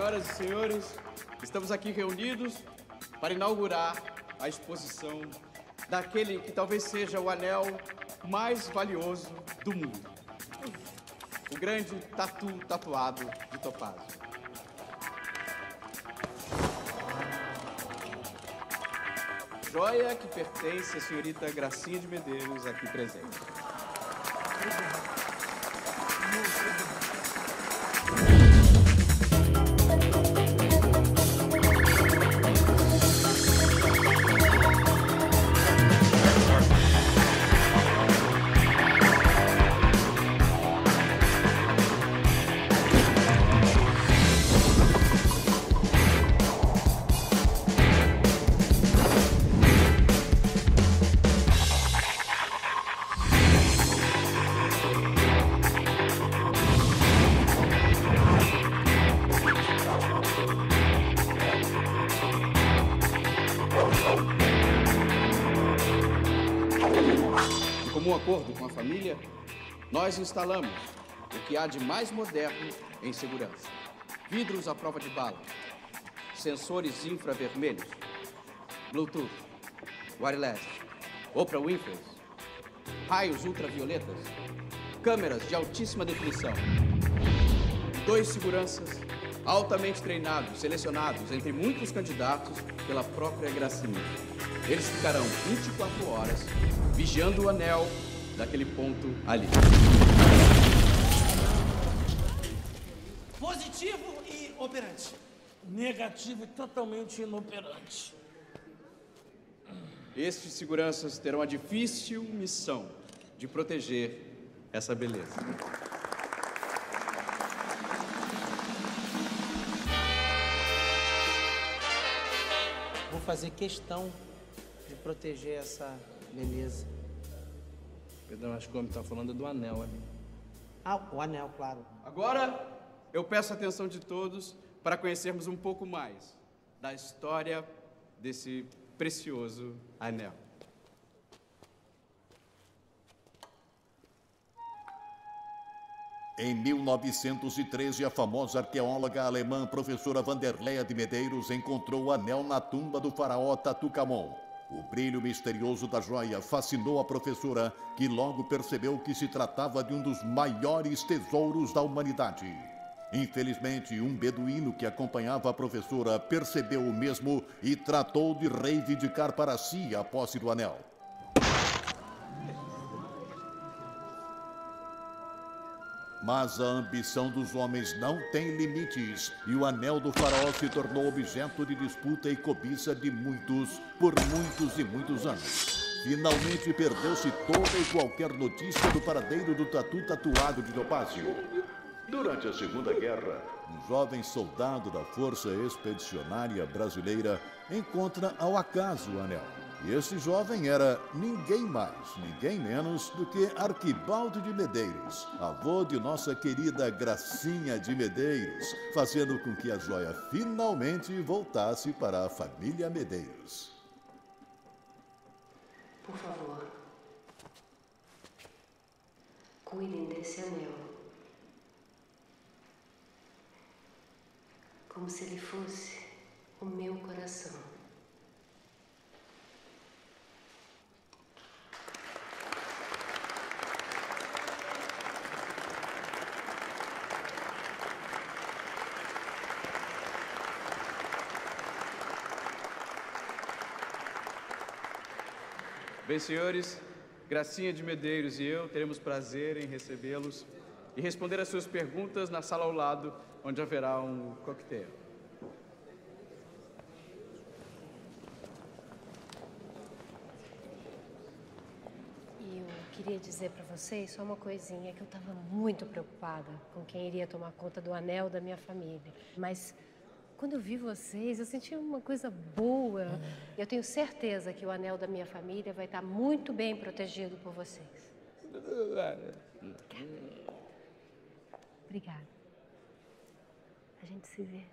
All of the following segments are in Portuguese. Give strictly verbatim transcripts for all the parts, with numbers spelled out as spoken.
Senhoras e senhores, estamos aqui reunidos para inaugurar a exposição daquele que talvez seja o anel mais valioso do mundo. O grande tatu tatuado de topázio. Joia que pertence à senhorita Gracinha de Medeiros, aqui presente. Em comum acordo com a família, nós instalamos o que há de mais moderno em segurança. Vidros à prova de bala, sensores infravermelhos, Bluetooth, wireless, Oprah Winfrey, raios ultravioletas, câmeras de altíssima definição. Dois seguranças altamente treinados, selecionados entre muitos candidatos pela própria Gracinha. Eles ficarão vinte e quatro horas vigiando o anel daquele ponto ali. Positivo e operante. Negativo e totalmente inoperante. Estes seguranças terão a difícil missão de proteger essa beleza. Vou fazer questão de proteger essa beleza. Pedrão, acho que o homem tá falando do anel ali. Ah, o anel, claro. Agora, eu peço a atenção de todos para conhecermos um pouco mais da história desse precioso anel. Em mil novecentos e treze, a famosa arqueóloga alemã professora Vanderleia de Medeiros encontrou o anel na tumba do faraó Tutankhamon. O brilho misterioso da joia fascinou a professora, que logo percebeu que se tratava de um dos maiores tesouros da humanidade. Infelizmente, um beduíno que acompanhava a professora percebeu o mesmo e tratou de reivindicar para si a posse do anel. Mas a ambição dos homens não tem limites e o anel do faraó se tornou objeto de disputa e cobiça de muitos por muitos e muitos anos. Finalmente perdeu-se toda e qualquer notícia do paradeiro do tatu tatuado de topázio. Durante a Segunda Guerra, um jovem soldado da Força Expedicionária Brasileira encontra ao acaso o anel. E esse jovem era ninguém mais, ninguém menos do que Arquibaldo de Medeiros, avô de nossa querida Gracinha de Medeiros, fazendo com que a joia finalmente voltasse para a família Medeiros. Por favor, cuidem desse anel, como se ele fosse o meu coração. Bem, senhores, Gracinha de Medeiros e eu teremos prazer em recebê-los e responder às suas perguntas na sala ao lado, onde haverá um coquetel. E eu queria dizer para vocês só uma coisinha, que eu estava muito preocupada com quem iria tomar conta do anel da minha família. Mas quando eu vi vocês, eu senti uma coisa boa. Eu tenho certeza que o anel da minha família vai estar muito bem protegido por vocês. Obrigada. A gente se vê.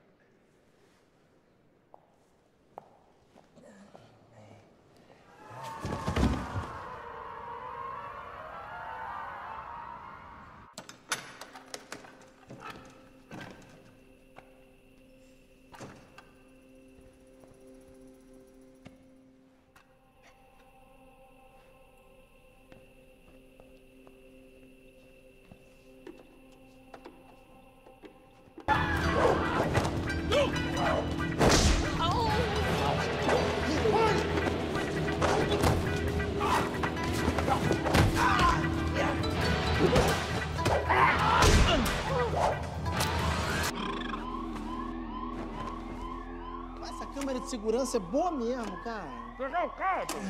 câmera de segurança é boa mesmo, cara. Pegar o cara, pô.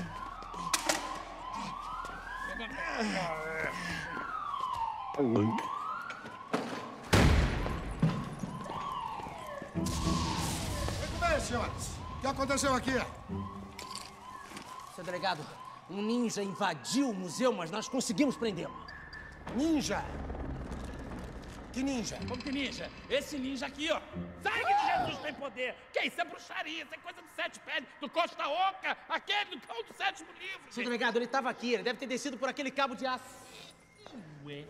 Muito bem, senhores. O que aconteceu aqui? Seu delegado, um ninja invadiu o museu, mas nós conseguimos prendê-lo. Ninja? Que ninja? Como que ninja? Esse ninja aqui, ó. Sangue de Jesus tem poder. Que isso é bruxaria, isso é coisa do sete pés, do Costa Oca, aquele do cão do sétimo livro. Seu delegado, ele estava aqui, ele deve ter descido por aquele cabo de aço. Ué?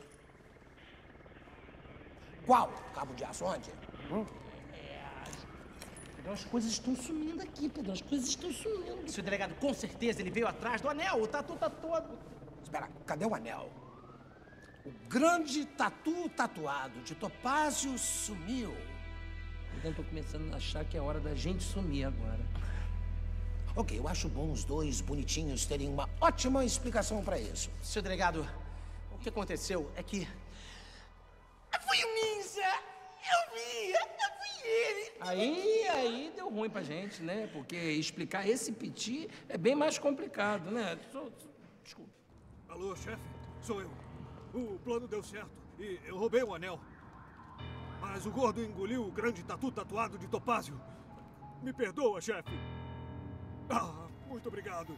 Qual? Cabo de aço onde? Hum? Pedrão, as coisas estão sumindo aqui, Pedrão, as coisas estão sumindo. Seu delegado, com certeza ele veio atrás do anel, o tatu tá todo... Espera, cadê o anel? O grande tatu tatuado de Topázio sumiu. Então tô começando a achar que é hora da gente sumir agora. Ok, eu acho bom os dois bonitinhos terem uma ótima explicação pra isso. Seu delegado, o que aconteceu é que... Eu fui um ninja! Eu vi! Eu fui ele! Aí, aí deu ruim pra gente, né? Porque explicar esse piti é bem mais complicado, né? Só- só- Desculpa. Alô, chefe? Sou eu. O plano deu certo e eu roubei o anel. Mas o gordo engoliu o grande tatu tatuado de Topázio. Me perdoa, chefe. Ah, muito obrigado.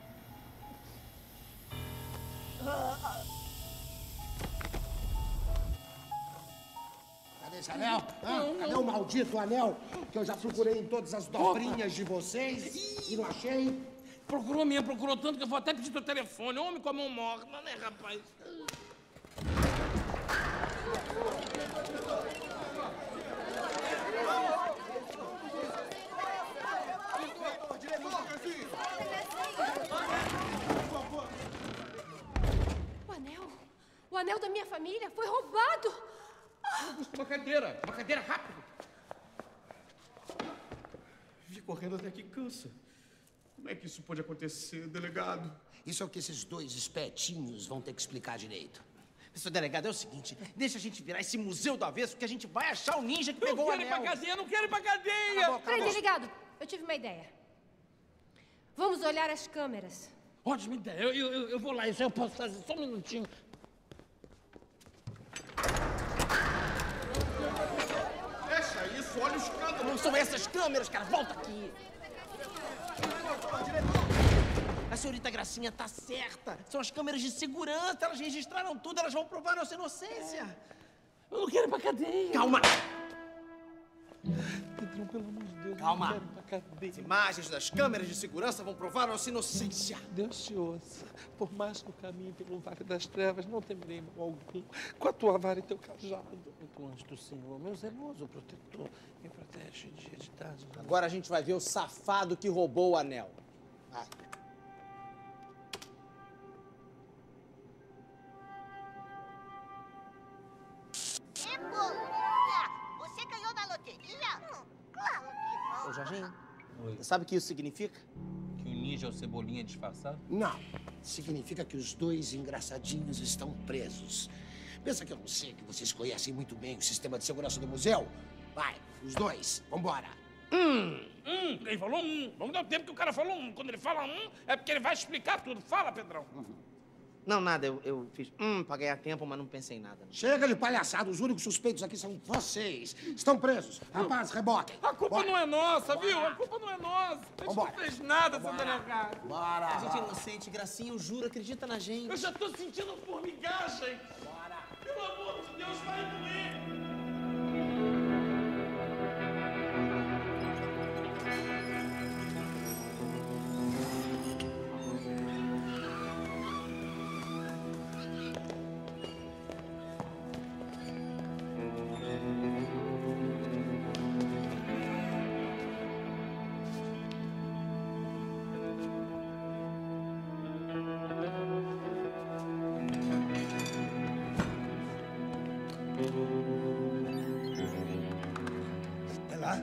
Cadê esse anel? Hã? Cadê o maldito anel? Que eu já procurei em todas as dobrinhas de vocês e não achei. Procurou mesmo, procurou tanto que eu vou até pedir teu telefone. Homem com a mão morta, né, rapaz? O anel? O anel da minha família foi roubado! Uma cadeira, uma cadeira, rápido. Vi correndo até que cansa. Como é que isso pode acontecer, delegado? Isso é o que esses dois espetinhos vão ter que explicar direito. Seu delegado, é o seguinte, deixa a gente virar esse museu do avesso que a gente vai achar o ninja que Eu pegou o quero ir anel. pra cadeia, eu não quero ir pra cadeia! Cala a boca, cala a Peraí, boca. delegado, eu tive uma ideia. Vamos olhar as câmeras. Ótima ideia, eu, eu, eu vou lá, isso aí eu posso fazer, só um minutinho. Fecha isso, olha os cantos. Não são essas câmeras, cara, volta aqui. A senhorita Gracinha tá certa. São as câmeras de segurança, elas registraram tudo, elas vão provar nossa inocência. Eu não quero ir pra cadeia. Calma. Pedrão, pelo amor de Deus, Calma. não quero ir pra cadeia. As imagens das câmeras de segurança vão provar nossa inocência. Deus te ouça. Por mais que eu caminhe pelo vale das trevas, não temerei mal algum. Com a tua vara e teu cajado. Tu anjo do Senhor, meu zeloso protetor, me protege dia de tarde. de noite. Agora a gente vai ver o safado que roubou o anel. Vai. Cebolinha! Você ganhou na loteria? Hum, claro que não. Ô, Jorginho, Oi. você sabe o que isso significa? Que o ninja é o Cebolinha disfarçado? Não. Significa que os dois engraçadinhos estão presos. Pensa que eu não sei que vocês conhecem muito bem o sistema de segurança do museu? Vai, os dois, vambora. Hum, ele falou um. Vamos dar o tempo que o cara falou um. Quando ele fala um, é porque ele vai explicar tudo. Fala, Pedrão. Não, nada, eu, eu fiz hum pra ganhar tempo, mas não pensei em nada. Chega de palhaçada, os únicos suspeitos aqui são vocês. Estão presos. Rapaz, reboquem. A culpa Bora. não é nossa, viu? A culpa não é nossa. A gente Vambora. não fez nada, seu delegado. A Bora. gente é inocente, Gracinha, eu juro, acredita na gente. Eu já tô sentindo formigagem. Bora. Pelo amor de Deus, vai doer. Vai lá.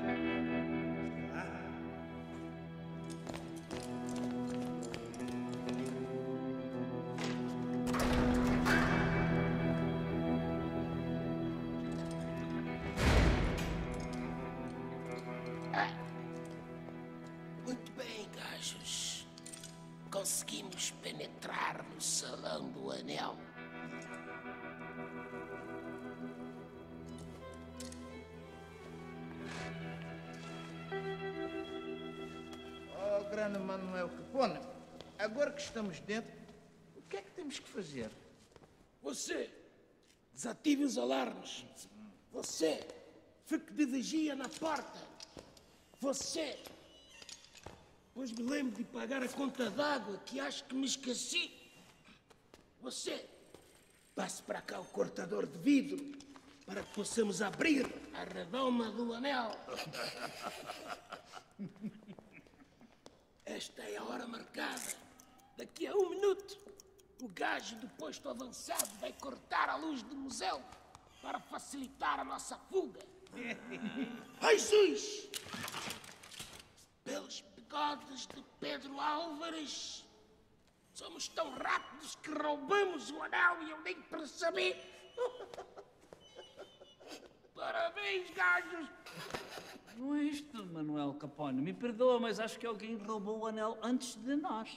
conseguimos penetrar no Salão do Anel. Oh, grande Manuel Capone, agora que estamos dentro, o que é que temos que fazer? Você, desative os alarmes. Você, fique de vigia na porta. Você, pois me lembro de pagar a conta d'água que acho que me esqueci. Você, passe para cá o cortador de vidro para que possamos abrir a redoma do anel. Esta é a hora marcada. Daqui a um minuto, o gajo do posto avançado vai cortar a luz do museu para facilitar a nossa fuga. Ai, Jesus! Pelos bigodes de Pedro Álvares, somos tão rápidos que roubamos o anel e eu nem percebi. Parabéns, gajos! Não é isto, Manuel Capone. Me perdoa, mas acho que alguém roubou o anel antes de nós.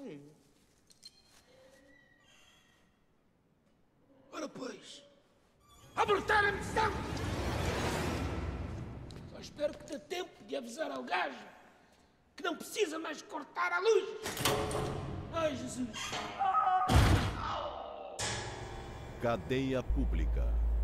Ora, pois, abortar a missão! Só espero que dê tempo de avisar ao gajo que não precisa mais cortar a luz. Ai, Jesus! Cadeia pública.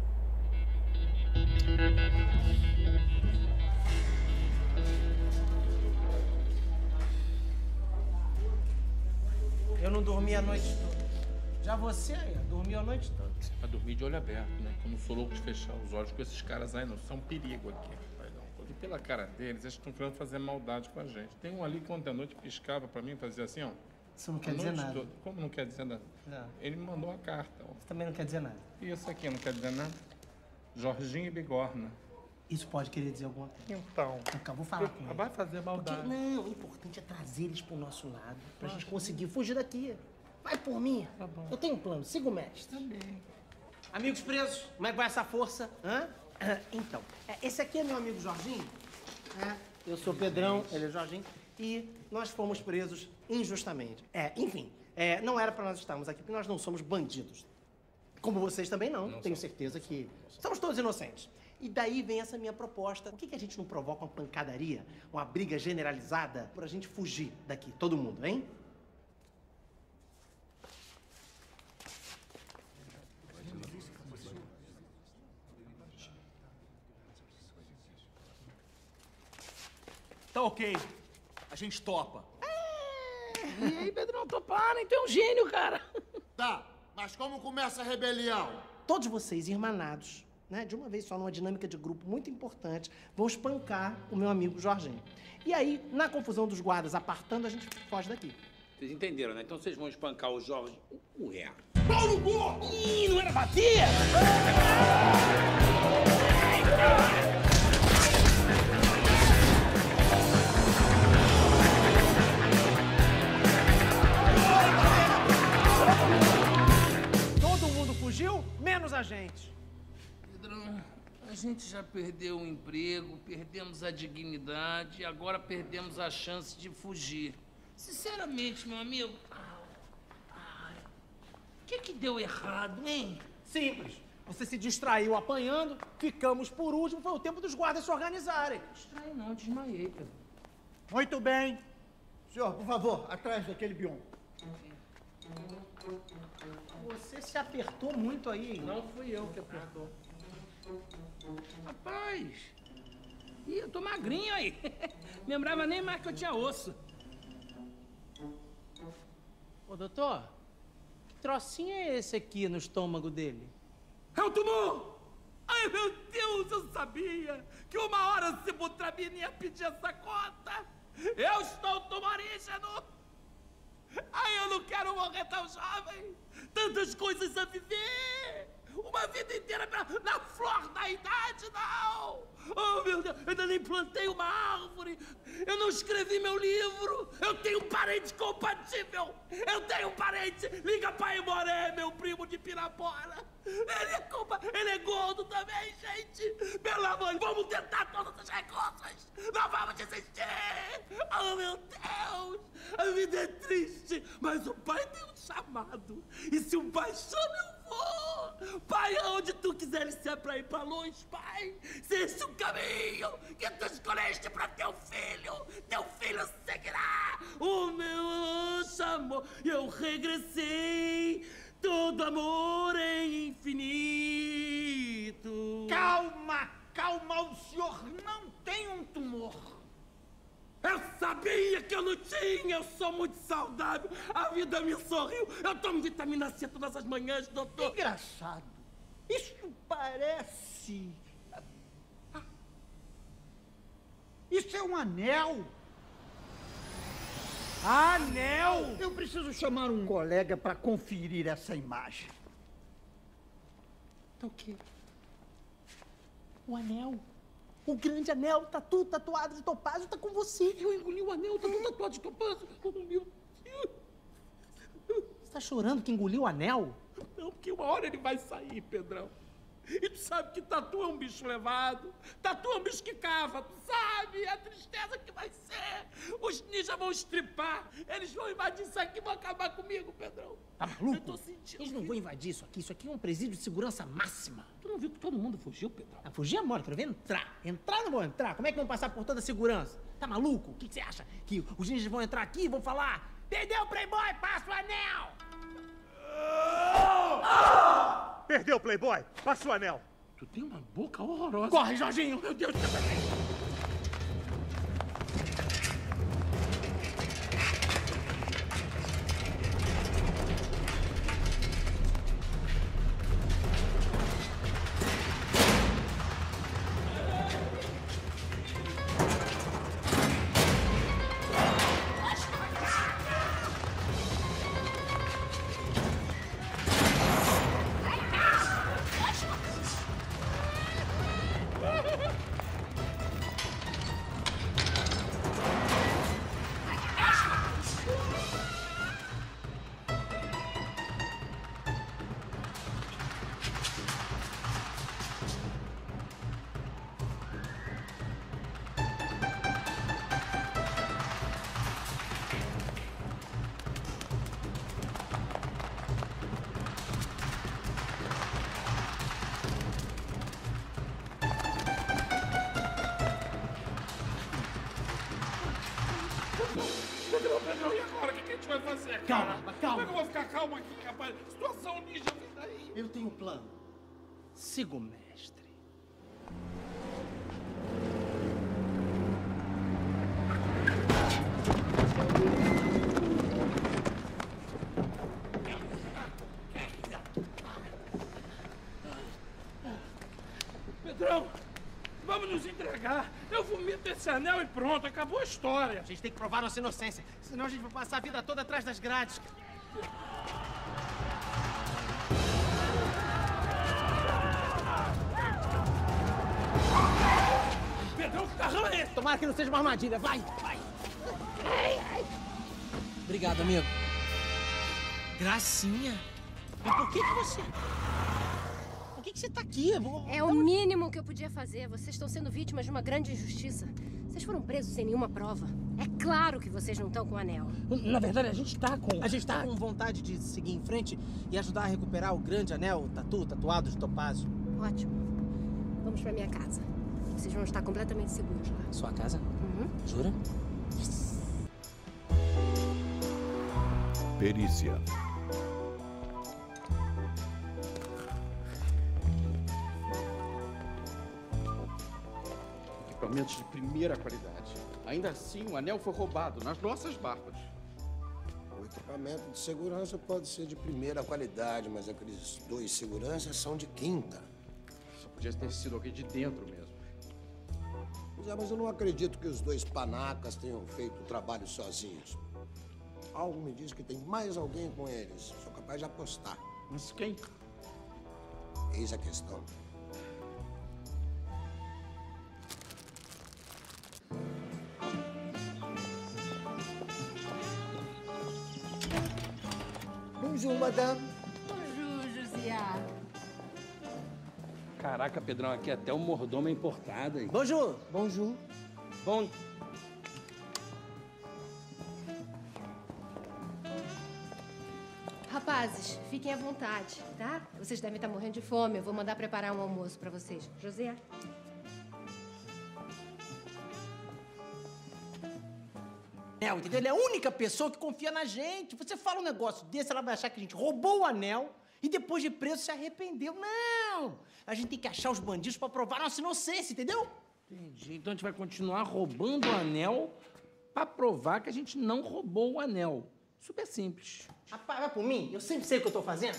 Eu não dormi a noite toda. Já você aí, dormiu a noite toda. Pra dormir de olho aberto, né? Que eu não sou louco de fechar os olhos com esses caras aí, não. São um perigo aqui, rapaz. Não. E pela cara deles, eles estão querendo fazer maldade com a gente. Tem um ali que ontem à noite piscava pra mim, fazia assim, ó. Isso não quer a dizer noite nada. toda. Como não quer dizer nada? Não. Ele me mandou uma carta, ó. Isso também não quer dizer nada. E isso aqui não quer dizer nada? Jorginho e Bigorna. Isso pode querer dizer alguma coisa. Então. Então, vou falar com ele. Vai fazer maldade. Porque, não, o importante é trazer eles pro nosso lado, pra gente conseguir fugir daqui. Vai por mim. Tá bom. Eu tenho um plano, siga o mestre. Também. Amigos presos, como é que vai essa força? Hã? Então, esse aqui é meu amigo Jorginho. É, eu sou Pedrão, ele é Jorginho. E nós fomos presos injustamente. É, enfim, é, não era pra nós estarmos aqui, porque nós não somos bandidos. Como vocês também não, não tenho somos. certeza que somos todos inocentes. E daí vem essa minha proposta. Por que, que a gente não provoca uma pancadaria, uma briga generalizada, pra gente fugir daqui, todo mundo, hein? Tá ok. A gente topa. E aí, Pedrão, toparam, então é um gênio, cara. Tá, mas como começa a rebelião? Todos vocês, irmanados, né, de uma vez só, numa dinâmica de grupo muito importante, vão espancar o meu amigo Jorginho. E aí, na confusão dos guardas apartando, a gente foge daqui. Vocês entenderam, né? Então vocês vão espancar o Jorge. Ué. Paulo Gol! Ih, não era bater? Todo mundo fugiu, menos a gente. Pedrão, a gente já perdeu o emprego, perdemos a dignidade e agora perdemos a chance de fugir. Sinceramente, meu amigo, o que que deu errado, hein? Simples. Você se distraiu apanhando, ficamos por último, foi o tempo dos guardas se organizarem. Distraí não, desmaiei, Pedro. Muito bem. Senhor, por favor, atrás daquele bion. Você se apertou muito aí. Não fui eu que apertou. Rapaz, ih, eu tô magrinho aí. Lembrava nem mais que eu tinha osso. Ô, doutor, que trocinho é esse aqui no estômago dele? É um tumor! Ai, meu Deus, eu sabia que uma hora a Sibutramina ia pedir essa conta! Eu estou tumorígeno! Ai, eu não quero morrer tão jovem! Tantas coisas a viver! Uma vida inteira pra, na flor da idade, não! Oh, meu Deus, eu ainda nem plantei uma árvore! Eu não escrevi meu livro! Eu tenho um parente compatível! Eu tenho um parente! Liga pra Imoré, meu primo de Pirapora! Ele é, compa... Ele é gordo também, gente! Pelo amor, vamos tentar todos os recursos! Não vamos desistir! Oh, meu Deus! A vida é triste, mas o pai tem um chamado. E se o pai chama, eu vou. Pai, aonde tu quiseres ser pra ir pra longe, pai. Se esse é o caminho que tu escolheste pra teu filho, teu filho seguirá. O meu chamou e eu regressei. Todo amor é infinito. Calma, calma, o senhor não tem um tumor. Eu sabia que eu não tinha, eu sou muito saudável. A vida me sorriu. Eu tomo vitamina C todas as manhãs, doutor. Engraçado. Isso parece... Isso é um anel. Anel? Eu preciso chamar um colega para conferir essa imagem. Tá o quê? O anel. O grande anel, tatu, tatuado de topázio, tá com você. Eu engoli o anel, tatu, tatuado de topázio. Oh, meu Deus. Você tá chorando que engoliu o anel? Não, porque uma hora ele vai sair, Pedrão. E tu sabe que tatu é um bicho levado. Tatu é um bicho que cava, tu sabe? É a tristeza que vai ser. Os ninjas vão estripar. Eles vão invadir isso aqui e vão acabar comigo, Pedrão. Tá maluco? Eu tô sentindo. Eles não vão invadir isso aqui. Isso aqui é um presídio de segurança máxima. Tu não viu que todo mundo fugiu, Pedrão? Ah, fugir é mole, quero ver entrar. Entrar não vão entrar. Como é que vão passar por toda a segurança? Tá maluco? O que, que você acha? Que os ninjas vão entrar aqui e vão falar: perdeu o Playboy, passa o anel! Perdeu, Playboy. Passa o anel. Tu tem uma boca horrorosa. Corre, Jorginho! Meu Deus, que vai fazer, cara? Calma, calma. Como é que eu vou ficar calmo aqui, rapaz? Situação ninja, vem daí. Eu tenho um plano. Siga o mestre. Pedrão, vamos nos entregar. Eu vomito esse anel e pronto, acabou a história. A gente tem que provar nossa inocência, senão a gente vai passar a vida toda atrás das grades. Pedrão, que carrão é esse? Tomara que não seja uma armadilha. Vai, vai. Obrigado, amigo. Gracinha. E por que que você... Por que que você tá aqui? É o mínimo que eu podia fazer. Vocês estão sendo vítimas de uma grande injustiça. Vocês foram presos sem nenhuma prova. É claro que vocês não estão com o anel. Na verdade, a gente tá com... A gente tá com vontade de seguir em frente e ajudar a recuperar o grande anel, o tatu, tatuado de topázio. Ótimo. Vamos pra minha casa. Vocês vão estar completamente seguros lá. Sua casa? Uhum. Jura? Yes. Perícia. Equipamentos de primeira qualidade. Ainda assim, o anel foi roubado nas nossas barbas. O equipamento de segurança pode ser de primeira qualidade, mas aqueles dois seguranças são de quinta. Só podia ter sido alguém de dentro mesmo. Pois é, mas eu não acredito que os dois panacas tenham feito o trabalho sozinhos. Algo me diz que tem mais alguém com eles. Sou capaz de apostar. Mas quem? Eis a questão. Bonjour, madame. Bonjour, Josiah. Caraca, Pedrão, aqui até o mordomo é importado, hein? Bonjour. Bonjour. Bom... rapazes, fiquem à vontade, tá? Vocês devem estar morrendo de fome. Eu vou mandar preparar um almoço pra vocês. José? Anel, entendeu? Ele é a única pessoa que confia na gente. Você fala um negócio desse, ela vai achar que a gente roubou o anel e depois de preso se arrependeu. Não! A gente tem que achar os bandidos pra provar nossa inocência, entendeu? Entendi. Então a gente vai continuar roubando o anel pra provar que a gente não roubou o anel. Super simples. Rapaz, vai por mim. Eu sempre sei o que eu tô fazendo.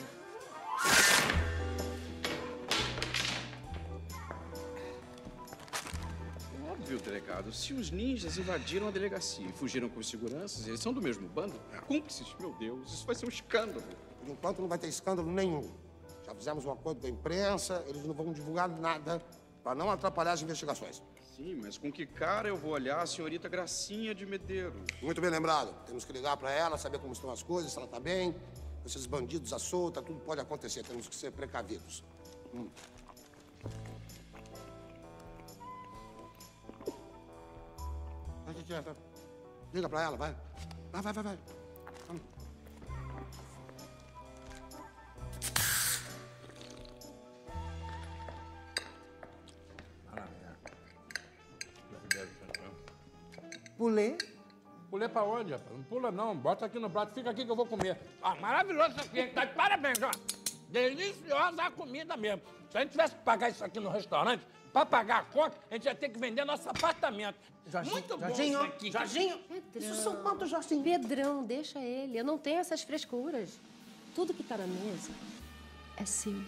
Óbvio, delegado. Se os ninjas invadiram a delegacia e fugiram com os seguranças, eles são do mesmo bando? Cúmplices? Meu Deus, isso vai ser um escândalo. Por enquanto não vai ter escândalo nenhum. Já fizemos um acordo com a imprensa, eles não vão divulgar nada para não atrapalhar as investigações. Sim, mas com que cara eu vou olhar a senhorita Gracinha de Medeiros? Muito bem lembrado. Temos que ligar para ela, saber como estão as coisas, se ela está bem. Esses bandidos à solta, tudo pode acontecer. Temos que ser precavidos. Hum. Vai, tia, tia. Liga para ela, vai. Vai, vai, vai, vai. Vamos. Pulê? Pulê pra onde, rapaz? Não pula, não. Bota aqui no prato. Fica aqui que eu vou comer. Ah, maravilhoso isso aqui. Tá de parabéns, ó. Deliciosa a comida mesmo. Se a gente tivesse que pagar isso aqui no restaurante, pra pagar a conta, a gente ia ter que vender nosso apartamento. Jorginho, Muito bom Jorginho, isso aqui. Jorginho. Pedrão. Isso são quantos, Jorginho? Pedrão, deixa ele. Eu não tenho essas frescuras. Tudo que tá na mesa é seu.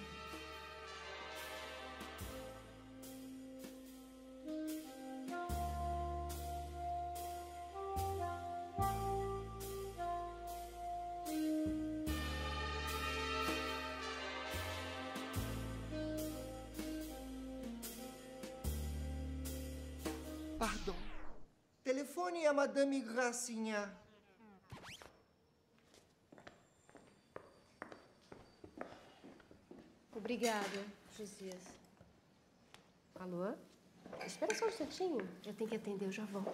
Pardon. Telefone a Madame Gracinha. Obrigada, Josias. Alô? Espera só um instantinho. Eu tenho que atender, eu já volto.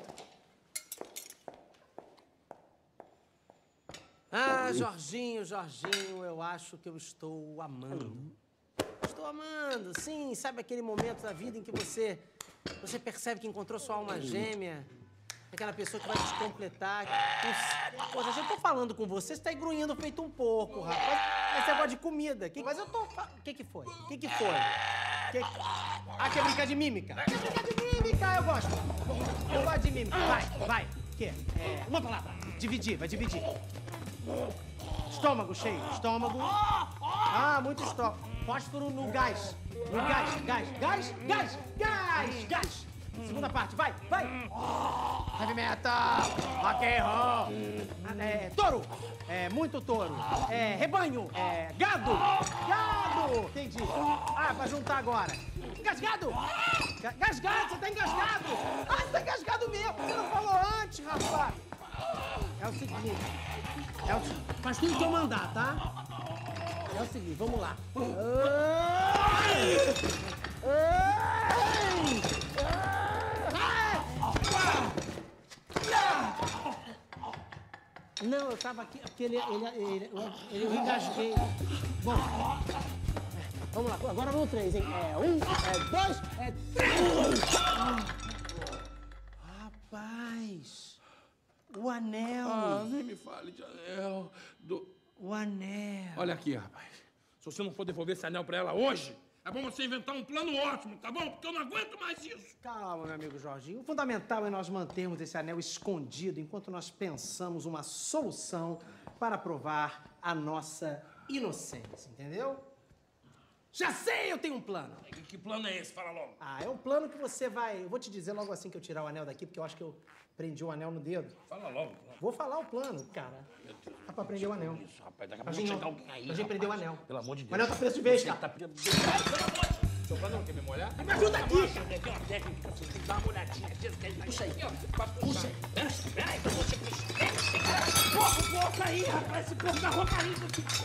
Ah, Jorginho, Jorginho, eu acho que eu estou amando. Estou amando, sim. Sabe aquele momento da vida em que você, você percebe que encontrou sua alma gêmea? Aquela pessoa que vai te completar. Os... Pô, já tô falando com você, você tá grunhindo feito um porco, rapaz. Esse negócio de comida. Que... Mas eu tô... O que que foi? O que que foi? Que... Ah, quer brincar de mímica? Quer brincar de mímica? Eu gosto. Eu gosto de mímica. Vai, vai. O quê? É... Uma palavra. Dividir, vai dividir. Estômago cheio, estômago. Ah, muito estômago. Fósforo no gás. No gás, gás, gás, gás, gás, gás. Segunda parte, vai, vai. Heavy metal, rock and roll. É, touro, é, muito touro. É, rebanho, é, gado, gado. Entendi. Ah, pra juntar agora. Engasgado. Gasgado, você tá engasgado. Ah, você tá engasgado mesmo. Você não falou antes, rapaz. É o seguinte. É o seguinte. Faz tudo que eu mandar, tá? É o seguinte, vamos lá. Ai! Ai! Não, eu tava aqui, porque ele, ele, ele, ele, eu engasguei. Bom, vamos lá, agora no três, hein? É um, é dois, é três! Rapaz, o anel. Ah, nem me fale de anel. Do... O anel. Olha aqui, rapaz. Se você não for devolver esse anel pra ela hoje, é bom você inventar um plano ótimo, tá bom? Porque eu não aguento mais isso. Calma, meu amigo Jorginho. O fundamental é nós mantermos esse anel escondido enquanto nós pensamos uma solução para provar a nossa inocência, entendeu? Já sei, eu tenho um plano. E que plano é esse? Fala logo. Ah, é um plano que você vai... Eu vou te dizer logo assim que eu tirar o anel daqui, porque eu acho que eu prendi o anel no dedo. Fala logo. Vou falar o plano, cara. Dá pra prender o anel. Isso, rapaz. Daqui a pouco Jorginho, chegar alguém aí, a gente prendeu o rapaz. anel. Pelo amor de Deus. O anel tá preso de vez, Você cara. tá preso de vez. Seu plano não quer me molhar? Me ajuda aqui. Tem uma técnica, você tem que dar uma olhadinha. Puxa aí. Puxa. Peraí, que eu vou te puxar. Porra, o porco aí, rapaz. Esse porco da roupa aí.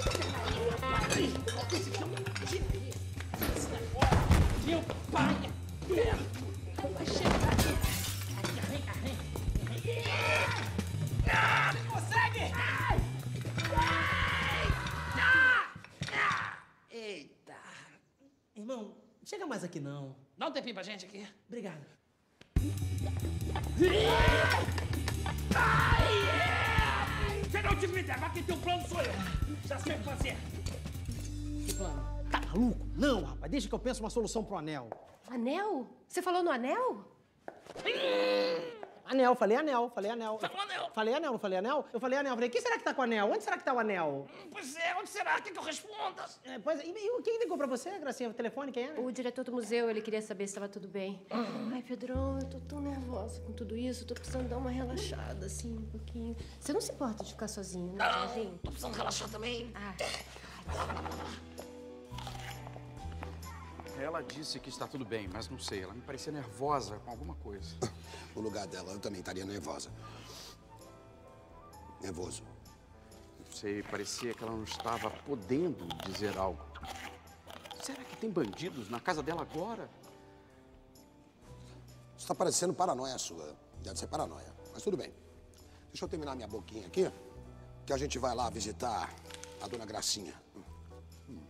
Meu pai é perto. Vai chegar aqui. Arranca, arranca. Ah, consegue? Ai! Ai! Irmão, chega mais aqui não. Dá um tempinho pra gente aqui. Obrigado. Ai, você não tive me entregar, quem tem o plano sou eu. Já sei o que fazer. Que plano? Tá maluco? Não, rapaz. Deixa que eu penso uma solução pro anel. Anel? Você falou no anel? Anel, falei anel, falei anel. Você falou anel? Falei anel, não falei anel? Eu falei anel, falei, quem será que tá com o anel? Onde será que tá o anel? Pois é, onde será? Quer que eu responda? É, pois é, e, e quem ligou pra você, Gracinha? O telefone, quem era? O diretor do museu, ele queria saber se estava tudo bem. Ai, Pedrão, eu tô tão nervosa com tudo isso. Eu tô precisando dar uma relaxada, assim, um pouquinho. Você não se importa de ficar sozinho, né, Jorginho? Tô precisando relaxar também. Ah. Ela disse que está tudo bem, mas não sei. Ela me parecia nervosa com alguma coisa. No lugar dela, eu também estaria nervosa. Nervoso. Não sei, parecia que ela não estava podendo dizer algo. Será que tem bandidos na casa dela agora? Isso tá parecendo paranoia sua. Deve ser paranoia. Mas tudo bem. Deixa eu terminar minha boquinha aqui, que a gente vai lá visitar a dona Gracinha. Hum.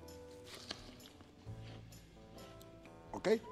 Ok?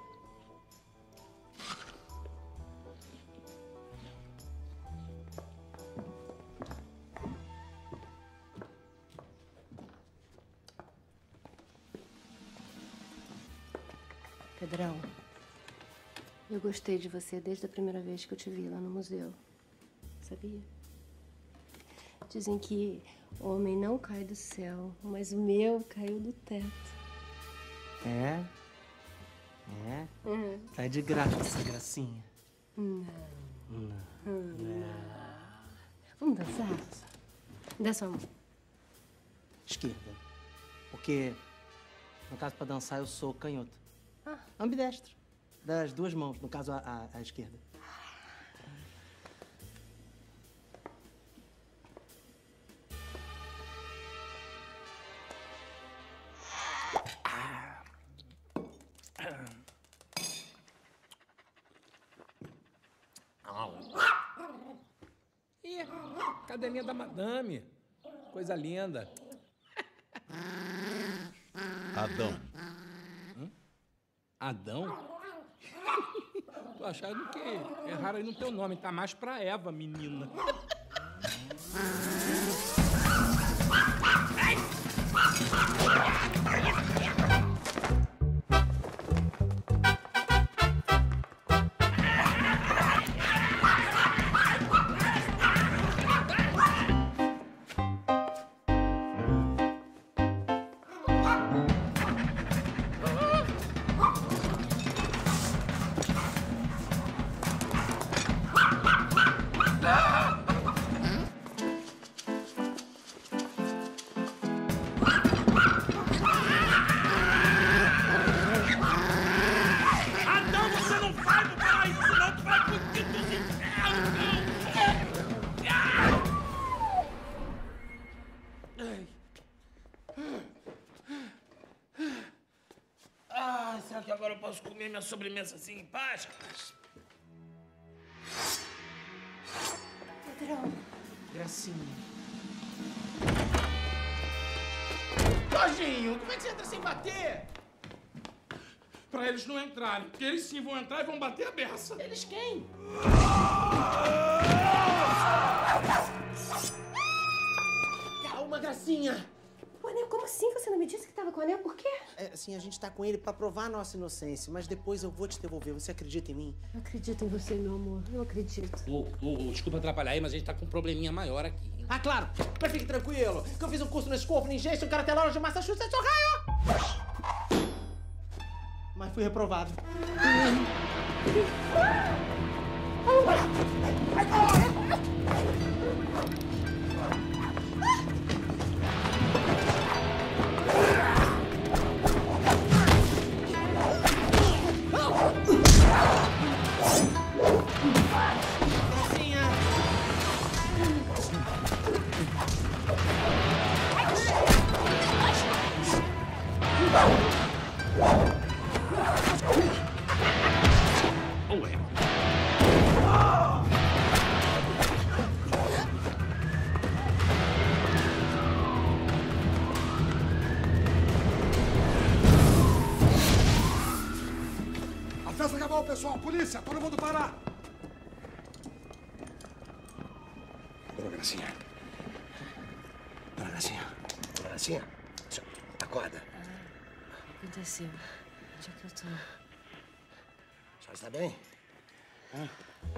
Pedrão, eu gostei de você desde a primeira vez que eu te vi lá no museu. Sabia? Dizem que homem não cai do céu, mas o meu caiu do teto. É? É? Uhum. Tá de graça, Gracinha. Não. Não. Não. Vamos dançar? Dá sua mão. Esquerda. Porque, no caso, pra dançar, eu sou canhoto. Ah. Ambidestro. Das duas mãos, no caso, a, a, a esquerda. Ih, academia da madame. Coisa linda. Adão. Hum? Adão? Tô achando que erraram aí no teu nome. Tá mais pra Eva, menina. Ah, será que agora eu posso comer minha sobremesa assim em paz? Pedrão. Gracinha. Jorginho, como é que você entra sem bater? Pra eles não entrarem, porque eles sim vão entrar e vão bater a beça. Eles quem? Calma, Gracinha. O anel, como assim? Você não me disse que tava com o anel? Por quê? É, assim, a gente tá com ele pra provar a nossa inocência, mas depois eu vou te devolver. Você acredita em mim? Eu acredito em você, meu amor. Eu acredito. Ô, ô, ô, desculpa atrapalhar aí, mas a gente tá com um probleminha maior aqui, hein? Ah, claro! Mas fique tranquilo, que eu fiz um curso na School of Ninjas, um Karate Lodge de Massachusetts, Ohio! Mas fui reprovado. Atenção, pessoal, polícia, todo mundo parar. Dona Gracinha. Dona Gracinha. Dona Gracinha, acorda. Ah, o que aconteceu? Onde é que eu tô? A senhora está bem? Hã?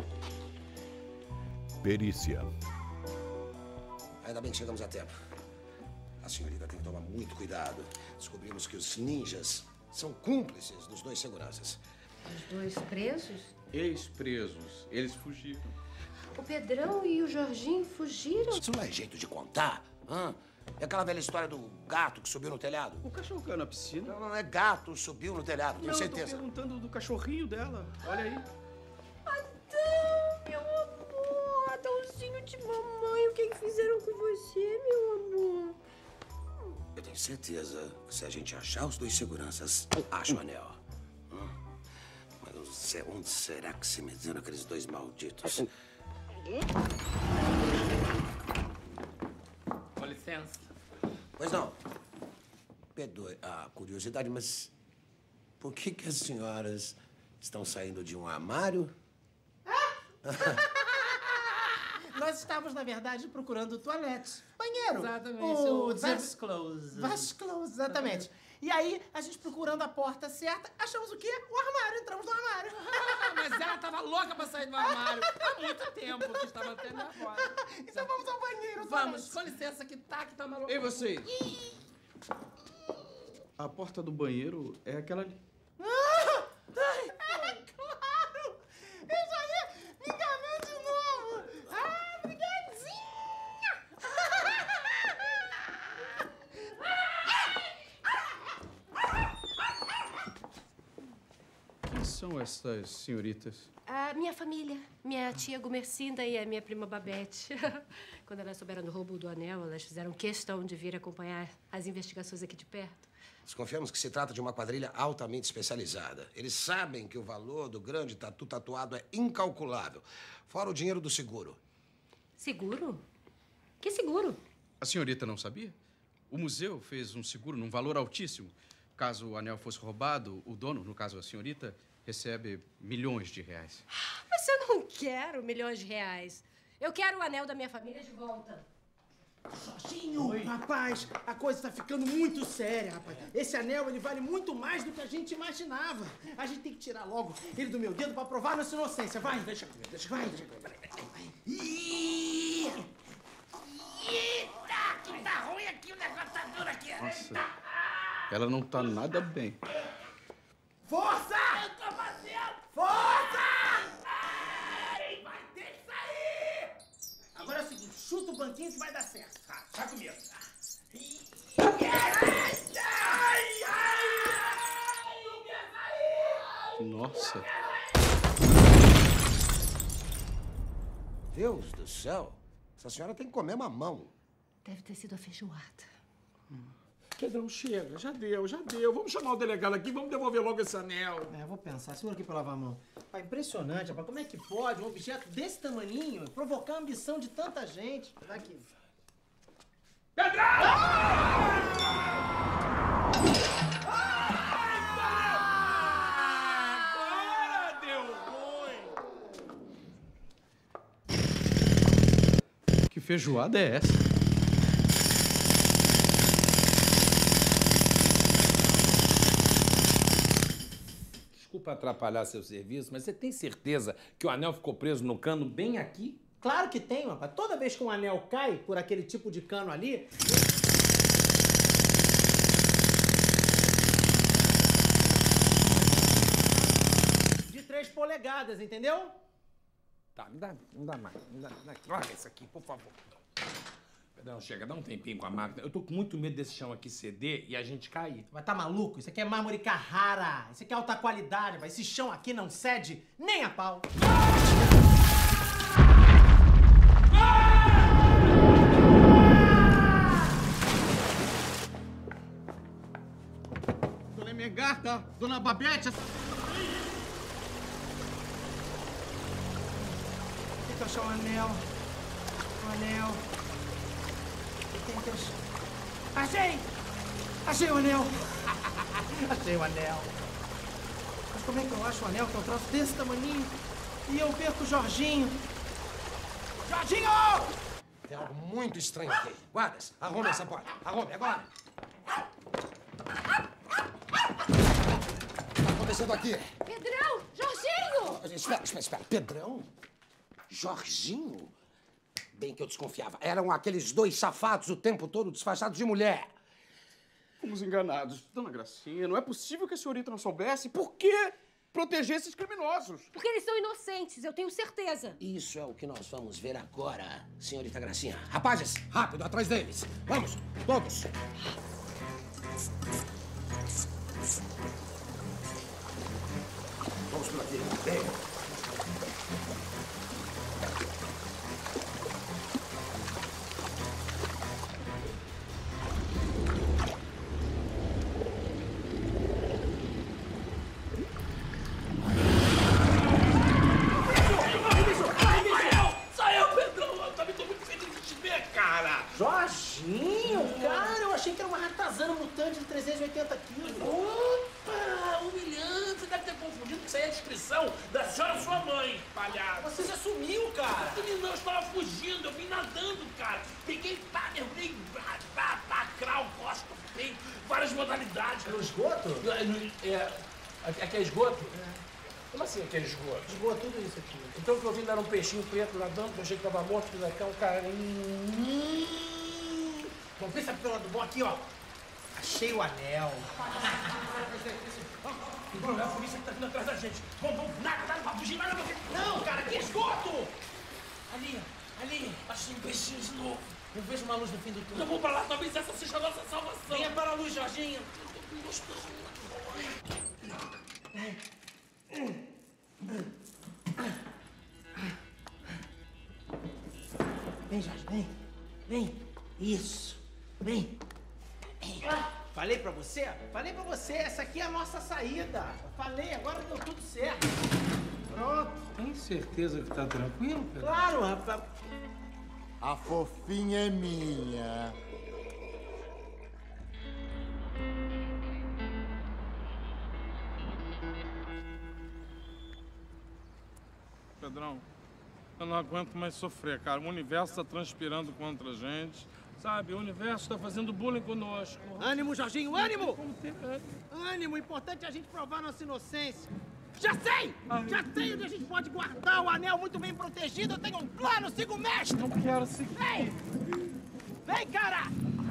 Perícia. Ainda bem que chegamos a tempo. A senhorita tem que tomar muito cuidado. Descobrimos que os ninjas são cúmplices dos dois seguranças. Os dois presos? Ex-presos. Eles fugiram. O Pedrão e o Jorginho fugiram? Isso não é jeito de contar, hã? É aquela velha história do gato que subiu no telhado. O cachorro caiu na piscina? Não, não é gato, subiu no telhado, tenho não, certeza. Eu tô perguntando do cachorrinho dela. Olha aí. Adão, meu amor, Adãozinho de mamãe, o que que fizeram com você, meu amor? Eu tenho certeza que se a gente achar os dois seguranças, acha o anel. Hum. Mas não sei onde será que se meteram aqueles dois malditos? Com licença. Pois não. Perdoe a curiosidade, mas por que que as senhoras estão saindo de um armário? Nós estávamos, na verdade, procurando toalete. Banheiro. Exatamente. O O Vast Close. Vast Close, exatamente. E aí, a gente procurando a porta certa, achamos o quê? O armário. Entramos no armário. Mas ela tava louca pra sair do armário. Há muito tempo que estava até nervosa. Então vamos ao banheiro. Vamos, com licença, que tá, que tá maluco. Ei, vocês. A porta do banheiro é aquela ali. Ah! É claro! Eu já ia me enganar de novo. Ah, brigadinha! Quem são essas senhoritas? A minha família, minha tia Gumercinda e a minha prima Babette. Quando elas souberam do roubo do anel, elas fizeram questão de vir acompanhar as investigações aqui de perto. Desconfiamos que se trata de uma quadrilha altamente especializada. Eles sabem que o valor do grande tatu tatuado é incalculável, fora o dinheiro do seguro. Seguro? Que seguro? A senhorita não sabia? O museu fez um seguro num valor altíssimo. Caso o anel fosse roubado, o dono, no caso a senhorita, recebe milhões de reais. Mas eu não quero milhões de reais. Eu quero o anel da minha família de volta. Jorginho, Oi. Rapaz, a coisa tá ficando muito séria, rapaz. Esse anel, ele vale muito mais do que a gente imaginava. A gente tem que tirar logo ele do meu dedo pra provar nossa inocência. Vai, deixa comigo, deixa comigo. Vai, Eita, que tá ruim aqui, o negócio tá duro aqui. Nossa, ela não tá nada bem. Força! Eu tô fazendo! Força! Ai, vai ter que sair! Agora é o seguinte, chuta o banquinho que vai dar certo. Tá, sai comigo. Ai, ai, ai, não quer sair! Nossa. Deus do céu, essa senhora tem que comer mamão. Deve ter sido a feijoada. Pedrão, chega. Já deu, já deu. Vamos chamar o delegado aqui, vamos devolver logo esse anel. É, eu vou pensar. Segura aqui pra lavar a mão. Pai, impressionante, rapaz. Como é que pode um objeto desse tamaninho provocar a ambição de tanta gente? Vai aqui. Pedrão! Agora deu ruim. Que feijoada é essa? Desculpa atrapalhar seu serviço, mas você tem certeza que o anel ficou preso no cano bem aqui? Claro que tem, rapaz. Toda vez que um anel cai por aquele tipo de cano ali... De três polegadas, entendeu? Tá, me dá, me dá mais. Me dá, me dá. Larga isso aqui, por favor. Pedrão, chega, dá um tempinho com a máquina. Eu tô com muito medo desse chão aqui ceder e a gente cair. Vai tá maluco? Isso aqui é mármore Carrara. Isso aqui é alta qualidade, vai. Esse chão aqui não cede nem a pau. Dona Mengarta, Dona Babette... Tem que achar um anel. Um anel. Tem que achar... Achei! Achei o anel! Achei o anel. Mas como é que eu acho o anel que é um troço desse tamaninho e eu perco o Jorginho? Jorginho! Tem algo muito estranho aqui. Guardas, arrume essa porta. Arrume, agora. O que tá acontecendo aqui? Pedrão! Jorginho! Espera, espera, espera. Pedrão? Jorginho? Bem que eu desconfiava. Eram aqueles dois safados o tempo todo disfarçados de mulher. Fomos enganados. Dona Gracinha, não é possível que a senhorita não soubesse. Por que proteger esses criminosos? Porque eles são inocentes, eu tenho certeza. Isso é o que nós vamos ver agora, senhorita Gracinha. Rapazes, rápido, atrás deles. Vamos, todos. Vamos por aqui. Vem. Jorginho, cara, eu achei que era uma ratazana mutante de trezentos e oitenta quilos. Opa, humilhante. Você deve ter confundido que isso aí é a descrição da senhora sua mãe, palhaço. Você já sumiu, cara. Não, eu estava fugindo, eu vim nadando, cara. Peguei pá, mergulhei, pá, pá, pá, crawl, costa, peito, várias modalidades. No esgoto? É, aqui é esgoto? É. Como assim aqui é esgoto? Esgoto, tudo isso aqui. Então o que eu vi era um peixinho preto nadando, que eu achei que tava morto, fiz até um carinho. Bom, pensa pelo lado bom aqui, ó. Achei o anel. É a polícia que tá vindo atrás da gente. Vamos, vamos, nada, nada, pra fugir, nada, não. Não, cara, que esgoto! Ali, ali, achei um peixinho de novo. Eu vejo uma luz no fim do túnel. Então vamos pra lá, talvez essa seja a nossa salvação. Venha para a luz, Jorginho. Vem, Jorge, vem. Vem. Isso. Vem. Vem. Falei pra você? Falei pra você, essa aqui é a nossa saída. Falei, agora deu tudo certo. Pronto. Tem certeza que tá tranquilo, Pedro? Claro, rapaz. A fofinha é minha. Pedrão, eu não aguento mais sofrer, cara. O universo tá transpirando contra a gente, sabe? O universo tá fazendo bullying conosco. Ânimo, Jorginho, ânimo! Como ter ânimo? Ânimo, o importante é a gente provar nossa inocência. Já sei! Ai. Já sei onde a gente pode guardar o anel muito bem protegido. Eu tenho um plano, siga o mestre! Não quero seguir. Vem! Vem, cara!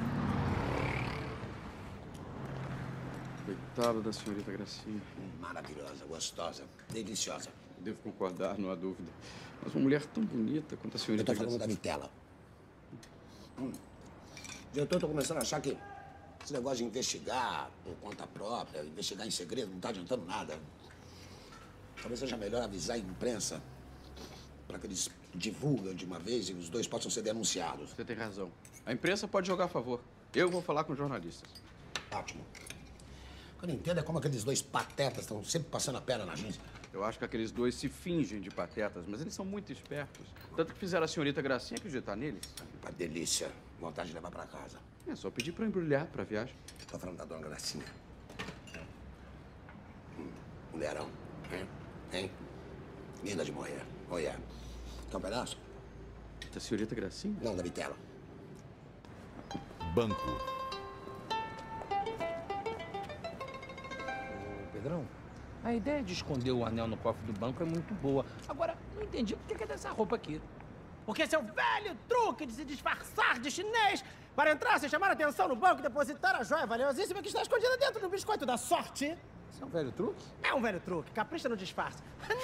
Coitada da senhorita Gracinha. Maravilhosa, gostosa, deliciosa. Devo concordar, não há dúvida. Mas uma mulher tão bonita quanto a senhorita Eu tô falando da vitela. Hum. Diretor, eu tô começando a achar que esse negócio de investigar por conta própria, investigar em segredo, não tá adiantando nada. Talvez seja melhor avisar a imprensa para que eles divulguem de uma vez e os dois possam ser denunciados. Você tem razão. A imprensa pode jogar a favor. Eu vou falar com os jornalistas. Ótimo. O que eu não entendo é como aqueles dois patetas estão sempre passando a perna na gente. Eu acho que aqueles dois se fingem de patetas, mas eles são muito espertos. Tanto que fizeram a senhorita Gracinha acreditar neles. Uma delícia. Vontade de levar pra casa. É só pedir pra embrulhar pra viagem. Tô falando da dona Gracinha. Hum, mulherão, hein? Hein? Linda de morrer. Olha. Quer um pedaço? Da senhorita Gracinha? Não, da vitela. Banco. Ô, Pedrão, a ideia de esconder o anel no cofre do banco é muito boa. Agora, não entendi por que é dessa roupa aqui. Porque esse é o velho truque de se disfarçar de chinês para entrar, se chamar a atenção no banco e depositar a joia valiosíssima que está escondida dentro do biscoito da sorte. Isso é um velho truque? É um velho truque. Capricha no disfarce.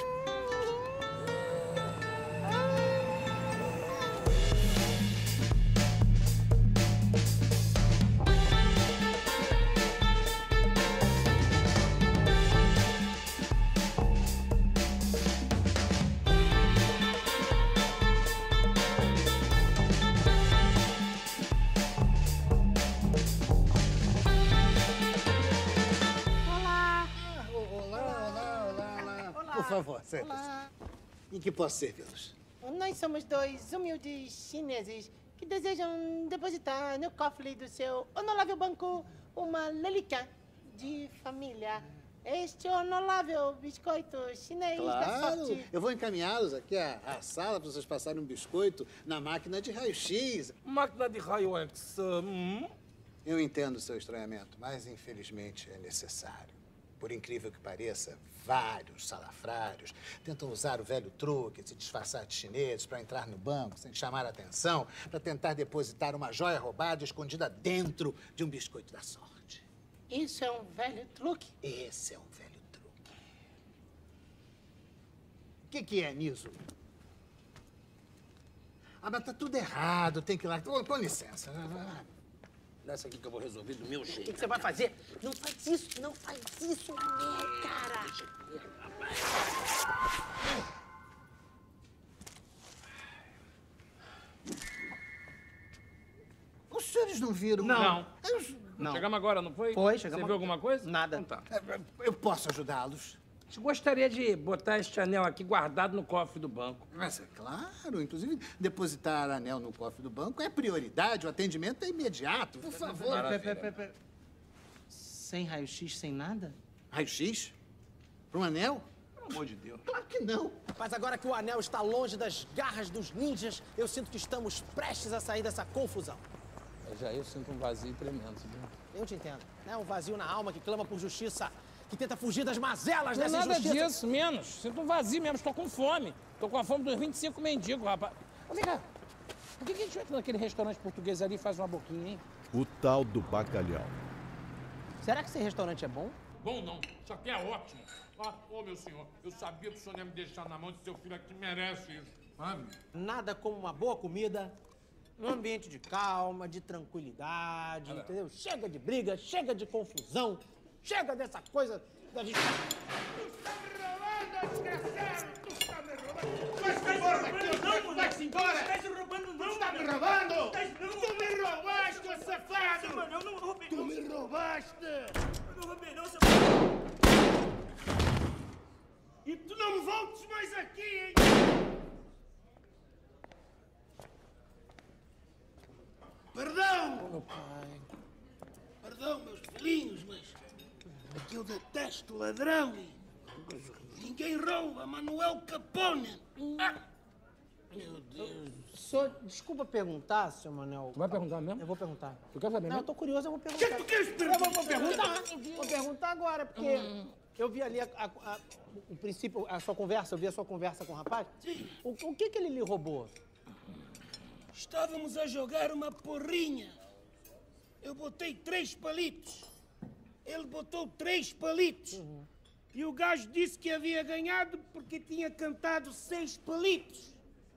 Por favor, sente-se. Em que posso servi-los? Nós somos dois humildes chineses que desejam depositar no cofre do seu honorável banco uma relíquia de família. Este honorável biscoito chinês da Claro, sorte. eu vou encaminhá-los aqui à, à sala para vocês passarem um biscoito na máquina de raio-x. Máquina de raio-x. Hum? Eu entendo o seu estranhamento, mas infelizmente é necessário. Por incrível que pareça, vários salafrários tentam usar o velho truque de se disfarçar de chineses para entrar no banco sem chamar a atenção, para tentar depositar uma joia roubada escondida dentro de um biscoito da sorte. Isso é um velho truque? Esse é um velho truque. O que, que é, Niso? Ah, mas tá tudo errado, tem que ir lá. Com, com licença. Nessa aqui que eu vou resolver do meu O jeito. que, que você vai fazer? Não faz isso, não faz isso, não, cara. Os senhores não viram? Não. Eu, Não. Chegamos agora, não foi? Foi, chegamos. Você viu alguma coisa? Nada. Então tá. eu posso ajudá-los? Você gostaria de botar este anel aqui guardado no cofre do banco? Mas é claro, inclusive depositar anel no cofre do banco é prioridade, o atendimento é imediato, por favor. Pera, pera, pera, pera. Sem raio-x, sem nada? Raio-x? Para um anel? Pelo amor de Deus. Claro que não. Mas agora que o anel está longe das garras dos ninjas, eu sinto que estamos prestes a sair dessa confusão. Eu já eu sinto um vazio tremendo, viu? Eu te entendo. É um vazio na alma que clama por justiça, que tenta fugir das mazelas Não é dessa nada injustiça. disso, menos. Sinto um vazio mesmo, estou com fome. Estou com a fome dos vinte e cinco mendigos, rapaz. Ô, vem cá, por que que a gente entra naquele restaurante português ali e faz uma boquinha, hein? O tal do bacalhau. Será que esse restaurante é bom? Bom não, isso aqui é ótimo. Ó, ô, meu senhor, eu sabia que o senhor ia me deixar na mão de seu filho aqui, merece isso, sabe? Nada como uma boa comida, num ambiente de calma, de tranquilidade, Olha. entendeu? Chega de briga, chega de confusão, chega dessa coisa da gente... Vai-se embora daqui! Vai-se embora! Não estás roubando, não! Está me roubando! Tu me roubaste, ô safado! Eu não roubei, não! Tu me roubaste! Eu não roubei, não, seu... E tu não voltes mais aqui, hein? Perdão! Meu pai. Perdão, meus filhinhos, mas é que eu detesto ladrão. Ninguém rouba, Manuel Capone. Ah, meu Deus. Senhor, desculpa perguntar, seu Manel. Tu vai perguntar mesmo? Eu vou perguntar. Tu quer saber Não, mesmo? eu tô curioso, eu vou perguntar. O que tu queres Eu vou, vou perguntar? perguntar. Vou perguntar agora, porque eu vi ali a, a, a, o princípio, a sua conversa, eu vi a sua conversa com o rapaz. Sim. O, o que que ele lhe roubou? Estávamos a jogar uma porrinha. Eu botei três palitos. Ele botou três palitos. Uhum. E o gajo disse que havia ganhado porque tinha cantado seis palitos.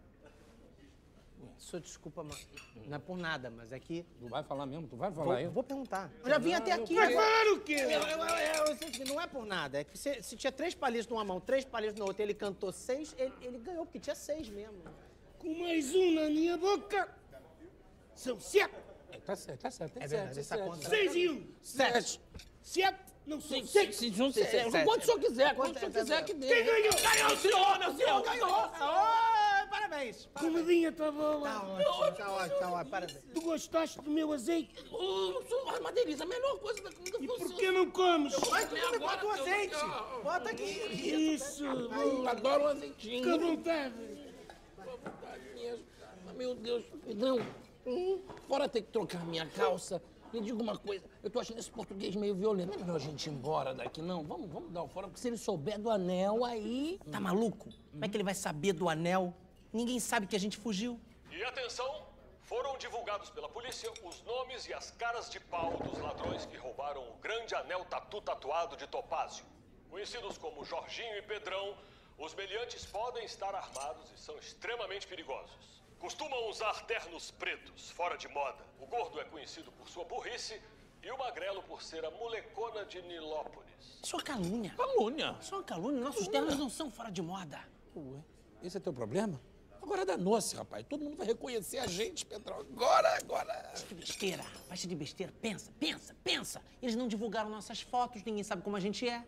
Senhor, desculpa, mas não é por nada, mas é que... Tu vai falar mesmo? Tu vai falar Vou, aí? vou perguntar. Eu já vim até aqui. Vai agora. falar o quê? Eu, eu, eu, eu, eu sei que não é por nada. É que se, se tinha três palitos numa mão, três palitos na outra, ele cantou seis, ele, ele ganhou, porque tinha seis mesmo. Com mais um na minha boca, são sete. É, tá certo, tá certo. É verdade, essa conta... Seis e um. Sete. Sete, não são Sim, seis. sim, sim, Sim, sim, sim, quanto o senhor sim. quiser, Quanto quanto o senhor é, quiser é, que dê. Quem ganhou? Ganhou, senhor, meu senhor, ganhou. Oi, parabéns. Comidinha tá boa. Tá ótimo, tá ótimo, tá ótimo, parabéns. Tu gostaste do meu azeite? Ô, senhor, é uma delícia, a melhor coisa da comida E foi o por senhor. que não comes? Vai tu come, bota o azeite. Senhor. Bota aqui. Isso, Eu adoro o azeitinho. fica à vontade. Fica à vontade mesmo. Mas, meu Deus, não. Hum, fora ter que trocar minha calça. Me diga uma coisa, eu tô achando esse português meio violento. Não é melhor a gente ir embora daqui, não? Vamos, vamos dar o fora, porque se ele souber do anel, aí... Tá maluco? Como é que ele vai saber do anel? Ninguém sabe que a gente fugiu. E atenção, foram divulgados pela polícia os nomes e as caras de pau dos ladrões que roubaram o grande anel tatu tatuado de topázio. Conhecidos como Jorginho e Pedrão, os meliantes podem estar armados e são extremamente perigosos. Costumam usar ternos pretos, fora de moda. O gordo é conhecido por sua burrice e o magrelo por ser a molecona de Nilópolis. Isso é uma calúnia. Calúnia. Isso é uma calúnia. Nossos ternos não são fora de moda. Ué, esse é teu problema? Agora danou-se, rapaz. Todo mundo vai reconhecer a gente, Pedrão. Agora, agora. Que besteira. Baixa de besteira. Pensa, pensa, pensa. Eles não divulgaram nossas fotos, ninguém sabe como a gente é.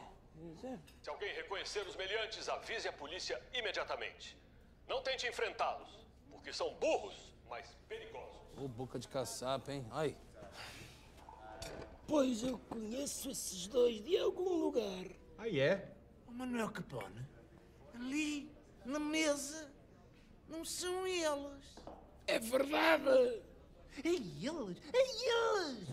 Se alguém reconhecer os meliantes, avise a polícia imediatamente. Não tente enfrentá-los, porque são burros, mas perigosos. Ô, boca de caçapa, hein? Ai. Pois eu conheço esses dois de algum lugar. Ah, é? O Manuel Capone, ali, na mesa, não são eles. É verdade. É eles, é eles.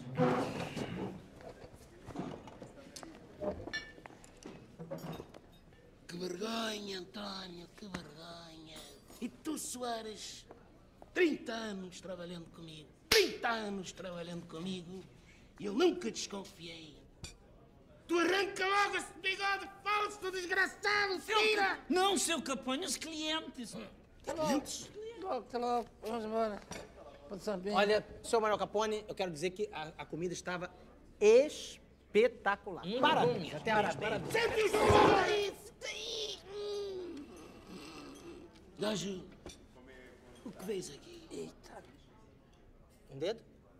Que vergonha, António, que vergonha. E tu, Soares, trinta anos trabalhando comigo, trinta anos trabalhando comigo, e eu nunca desconfiei. Tu arranca logo esse bigode falso, desgraçado, tira! Não, seu Capone, os clientes. Clientes? Logo, até logo. Vamos embora. Pode saber. Olha, senhor Manuel Capone, eu quero dizer que a, a comida estava espetacular. Hum, parabéns, hum, até parabéns. parabéns. Sempre os dois! Gajo, o que vês aqui? Eita. Um dedo?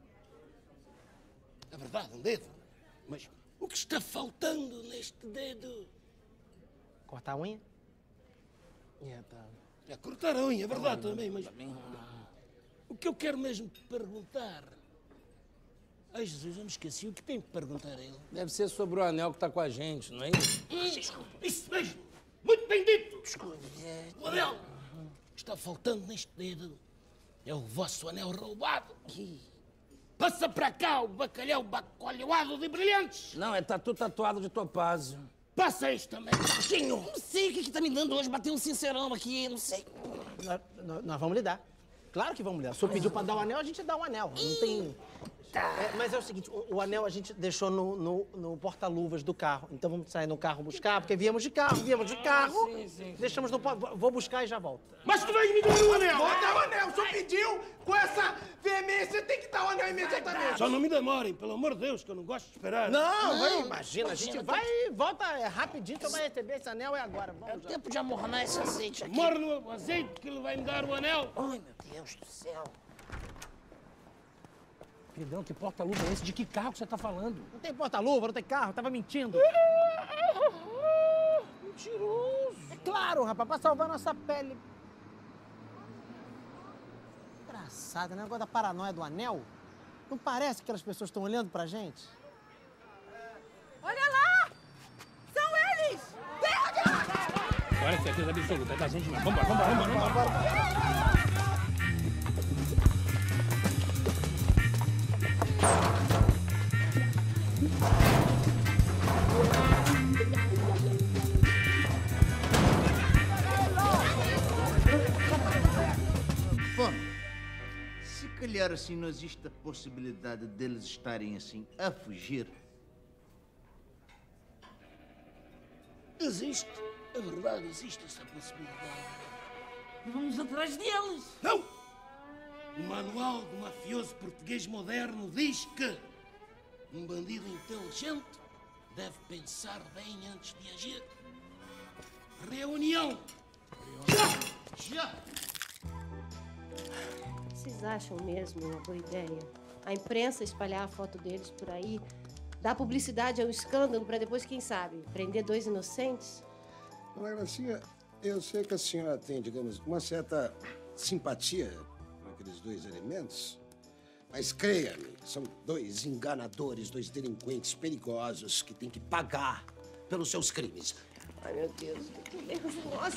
É verdade, um dedo. Mas o que está faltando neste dedo? Cortar a unha? É, tá. É cortar a unha, é verdade também, mas... O que eu quero mesmo te perguntar... Ai, Jesus, eu me esqueci. O que tem que perguntar a ele? Deve ser sobre o anel que tá com a gente, não é isso? Isso mesmo! Muito bem dito! O anel que está faltando neste dedo é o vosso anel roubado. Passa para cá o bacalhau bacalhauado de brilhantes. Não, é tatu tatuado de topázio. Passa este também, baixinho. Não sei o que que tá me dando hoje, bateu um sincerão aqui, não sei. Nós, nós, nós vamos lidar. Claro que vamos lidar. O senhor pediu pra dar o anel, a gente dá o anel. Não tem... É, mas é o seguinte, o, o anel a gente deixou no, no, no porta-luvas do carro. Então vamos sair no carro buscar, porque viemos de carro, viemos de carro. Sim, sim. Deixamos no... Vou buscar e já volto. Mas tu vais me dar o anel! Vou dar o anel! O senhor pediu com essa veemência, tem que dar o anel imediatamente. Só não me demorem, pelo amor de Deus, que eu não gosto de esperar. Não, vai, imagina, a gente vai e volta é, rapidinho, que eu vou receber esse anel é agora. Vamos já. Tempo de amornar esse azeite aqui. Morno o azeite que ele vai me dar o anel. Ai, meu Deus do céu. Pedrão, que porta-luva é esse? De que carro que você tá falando? Não tem porta-luva, não tem carro, tava mentindo. Mentiroso. É claro, rapaz, pra salvar nossa pele. Engraçado, né? O negócio da paranoia do anel. Não parece que aquelas pessoas estão olhando pra gente? Olha lá! São eles! Pega! Agora é certeza absoluta, é da gente mesmo. Vambora, vambora, vambora, vambora. Bom, se calhar assim não existe a possibilidade deles estarem assim a fugir. Existe, é verdade, existe essa possibilidade. Vamos atrás deles. Não! O manual do mafioso português moderno diz que um bandido inteligente deve pensar bem antes de agir. Reunião! Já! Já! Vocês acham mesmo uma boa ideia? A imprensa espalhar a foto deles por aí, dar publicidade ao escândalo para depois, quem sabe, prender dois inocentes? Dona Gracinha, eu sei que a senhora tem, digamos, uma certa simpatia por aqueles dois elementos, mas creia-me, são dois enganadores, dois delinquentes perigosos que têm que pagar pelos seus crimes. Ai, meu Deus, que nervosa.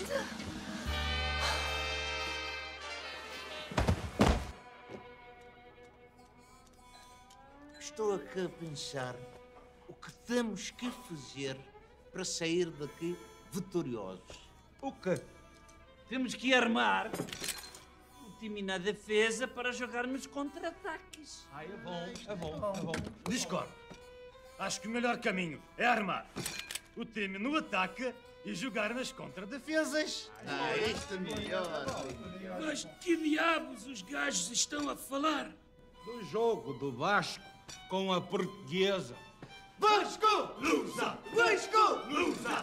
Estou aqui a pensar o que temos que fazer para sair daqui vitoriosos. O quê? Temos que armar o time na defesa para jogarmos contra-ataques. Ah, é bom, é bom, é bom. Discordo. Acho que o melhor caminho é armar o time no ataque e jogar nas contra-defesas. Ah, isto é melhor. Mas que diabos os gajos estão a falar? Do jogo do Vasco com a Portuguesa. Vasco! Lusa! Vasco! Lusa!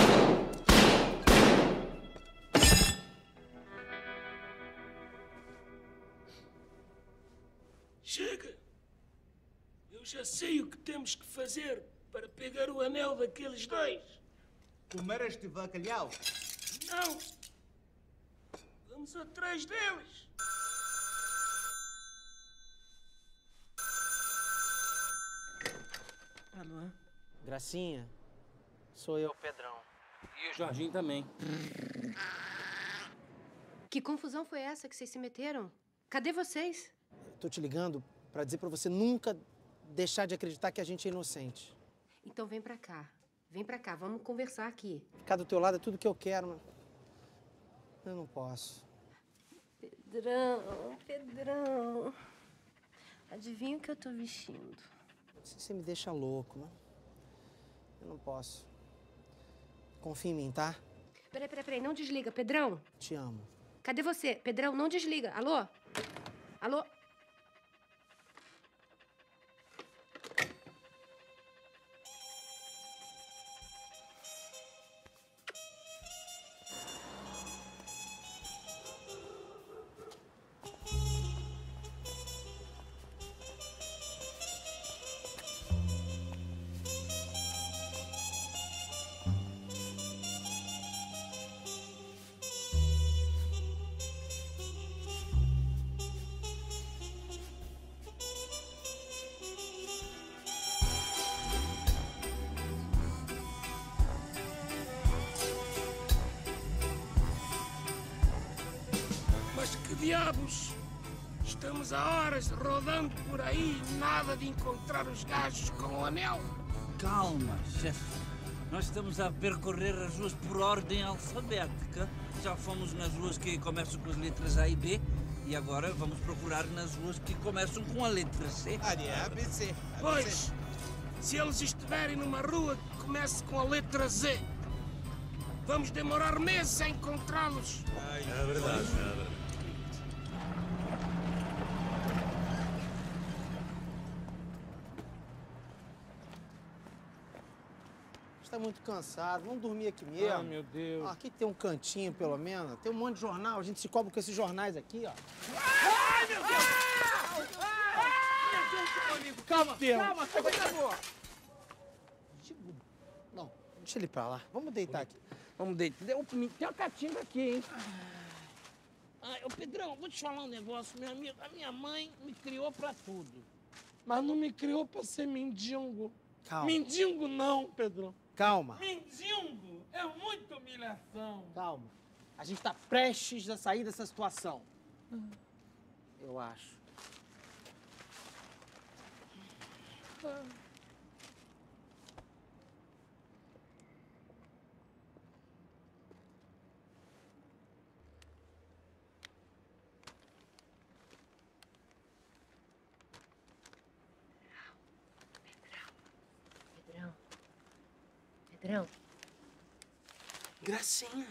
Chega! Eu já sei o que temos que fazer para pegar o anel daqueles dois. Comer este bacalhau? Não! Vamos atrás deles! Alô? Gracinha, sou eu, Pedrão. E o Jorginho também. Que confusão foi essa que vocês se meteram? Cadê vocês? Tô te ligando pra dizer pra você nunca deixar de acreditar que a gente é inocente. Então vem pra cá. Vem pra cá, vamos conversar aqui. Ficar do teu lado é tudo que eu quero, mas eu não posso. Pedrão, Pedrão. Adivinha o que eu tô vestindo? Você me deixa louco, né? Eu não posso. Confia em mim, tá? Peraí, peraí, peraí, não desliga. Pedrão? Te amo. Cadê você? Pedrão, não desliga. Alô? Alô? Mas que diabos? Estamos há horas rodando por aí, nada de encontrar os gajos com o anel. Calma, chefe. Nós estamos a percorrer as ruas por ordem alfabética. Já fomos nas ruas que começam com as letras A e B e agora vamos procurar nas ruas que começam com a letra C. Ali é A B C. Pois, se eles estiverem numa rua que comece com a letra Z, vamos demorar meses a encontrá-los. É verdade, é verdade. Está muito cansado, vamos dormir aqui mesmo. Ah, meu Deus. Ah, aqui tem um cantinho, pelo menos. Tem um monte de jornal, a gente se cobre com esses jornais aqui, ó. Ai, meu Deus! amigo, calma, Deus. calma, por favor. Não, deixa ele pra lá. Vamos deitar aqui. Vamos deitar. Tem uma catinga aqui, hein? Ai, ô Pedrão, vou te falar um negócio, meu amigo. A minha mãe me criou pra tudo. Mas não me criou pra ser mendigo. Calma. Mendigo não, Pedrão. Calma. Mendigo é muita humilhação. Calma. A gente tá prestes a sair dessa situação. Eu acho. Ah. Pedrão. Pedrão. Gracinha.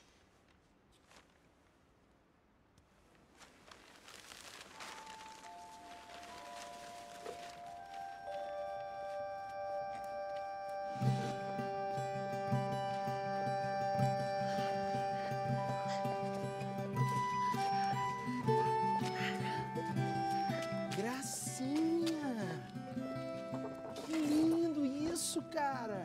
Gracinha. Que lindo isso, cara.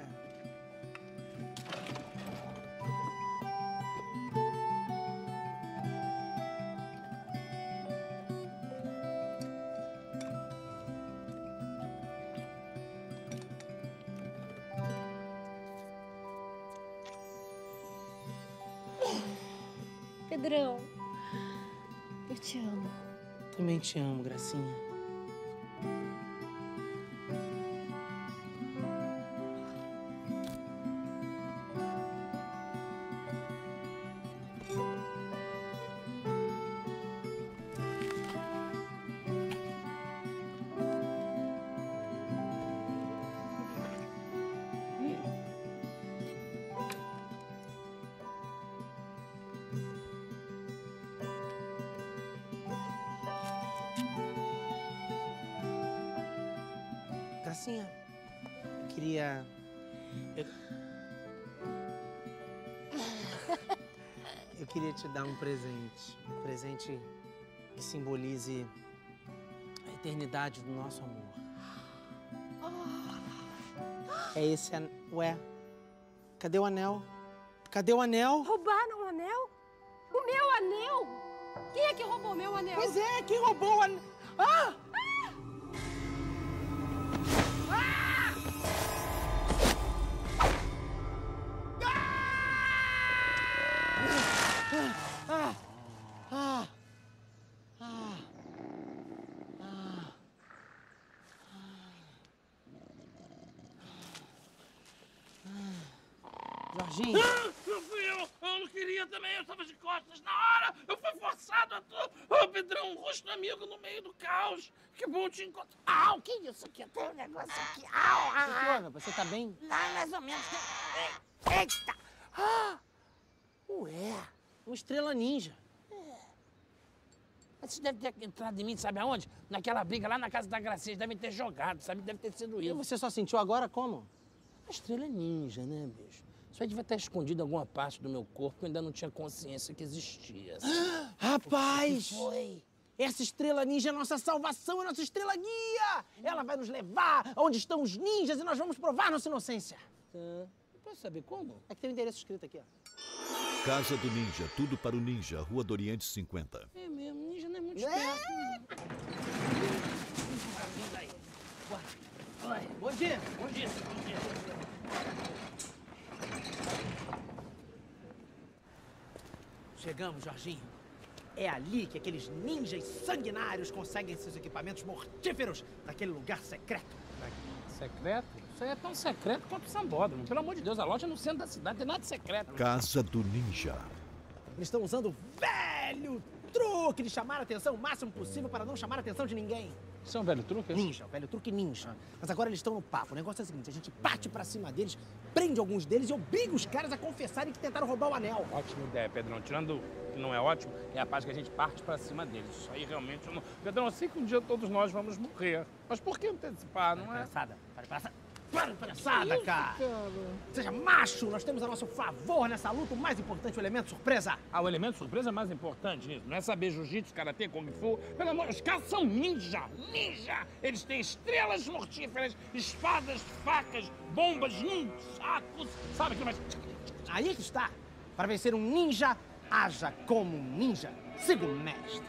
Pedrão, eu te amo. Também te amo, Gracinha. Gracinha, eu queria... Eu... eu queria te dar um presente. Um presente que simbolize a eternidade do nosso amor. É esse anel. Ué, cadê o anel? Cadê o anel? Roubaram o anel? O meu anel? Quem é que roubou o meu anel? Pois é, quem roubou o anel? Ah! Ah! Ah! Ah! Ah! Jorginho! Ah, não fui eu! Eu não queria também, eu estava de costas na hora! Eu fui forçado a tu! Ô, Pedrão, um rosto amigo no meio do caos! Que bom te encontrar! Au, que isso aqui? Tem um negócio aqui! Au! Ah, ah. Você tá bem? Tá mais ou menos. Eita! Ah! Ué! Uma estrela ninja. Mas você deve ter entrado em mim, sabe aonde? Naquela briga lá na casa da Gracinha, eles devem ter jogado, sabe? Deve ter sido E isso. você só sentiu agora como? A estrela é ninja, né, bicho? Isso aí devia estar escondido em alguma parte do meu corpo que eu ainda não tinha consciência que existia. Assim. Rapaz! O que foi? Essa estrela ninja é nossa salvação, é nossa estrela guia! Ela vai nos levar aonde estão os ninjas e nós vamos provar nossa inocência. Tá. Posso saber como? É que tem um endereço escrito aqui, ó. Casa do Ninja, tudo para o Ninja, Rua do Oriente cinquenta. É mesmo, ninja não é muito esperto. Oi, bom dia. Bom dia, bom dia. Chegamos, Jorginho. É ali que aqueles ninjas sanguinários conseguem seus equipamentos mortíferos naquele lugar secreto. Secreto? Isso aí é tão secreto quanto o Sambódromo. Pelo amor de Deus, a loja é no centro da cidade, não tem nada de secreto. Casa do Ninja. Eles estão usando o velho truque de chamar a atenção o máximo possível para não chamar a atenção de ninguém. Isso é um velho truque? Ninja, o velho truque ninja. Mas agora eles estão no papo. O negócio é o seguinte, a gente bate pra cima deles, prende alguns deles e obriga os caras a confessarem que tentaram roubar o anel. Ótima ideia, Pedrão. Tirando que não é ótimo, é a parte que a gente parte pra cima deles. Isso aí realmente eu não... Pedrão, eu sei que um dia todos nós vamos morrer. Mas por que antecipar, não é? Palhaçada, para palhaçada. Para palhaçada, cara. Seja macho, nós temos a nosso favor nessa luta. O mais importante, o elemento surpresa. Ah, o elemento surpresa é mais importante nisso. Não é saber jiu-jitsu, karatê, kung fu. Pelo amor, os caras são ninja, ninja. Eles têm estrelas mortíferas, espadas, facas, bombas, hum, sacos. Sabe aquilo mais... Aí que está. Para vencer um ninja, haja como um ninja. Siga o mestre.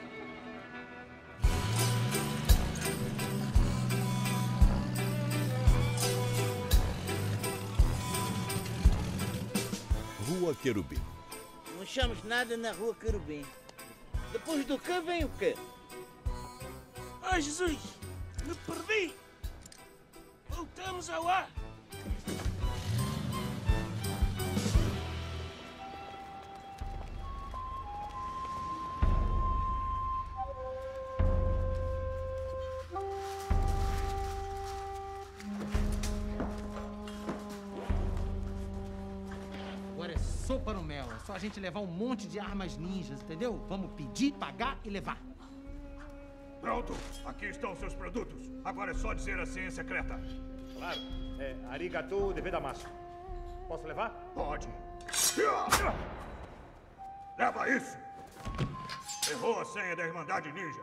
Rua Querubim. Não achamos nada na Rua Querubim. Depois do que vem o quê? Ai, Jesus! Me perdi! Voltamos ao ar! Agora é sopa no mel. É só a gente levar um monte de armas ninjas, entendeu? Vamos pedir, pagar e levar. Pronto, aqui estão seus produtos. Agora é só dizer a senha secreta. Claro, é arigatou devedamasu. Posso levar? Pode. Leva isso! Errou a senha da Irmandade Ninja.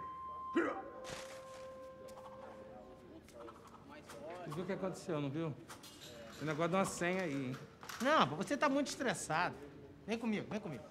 Viu o que aconteceu, não viu? Tem negócio de uma senha aí, hein? Não, você tá muito estressado. Vem comigo, vem comigo.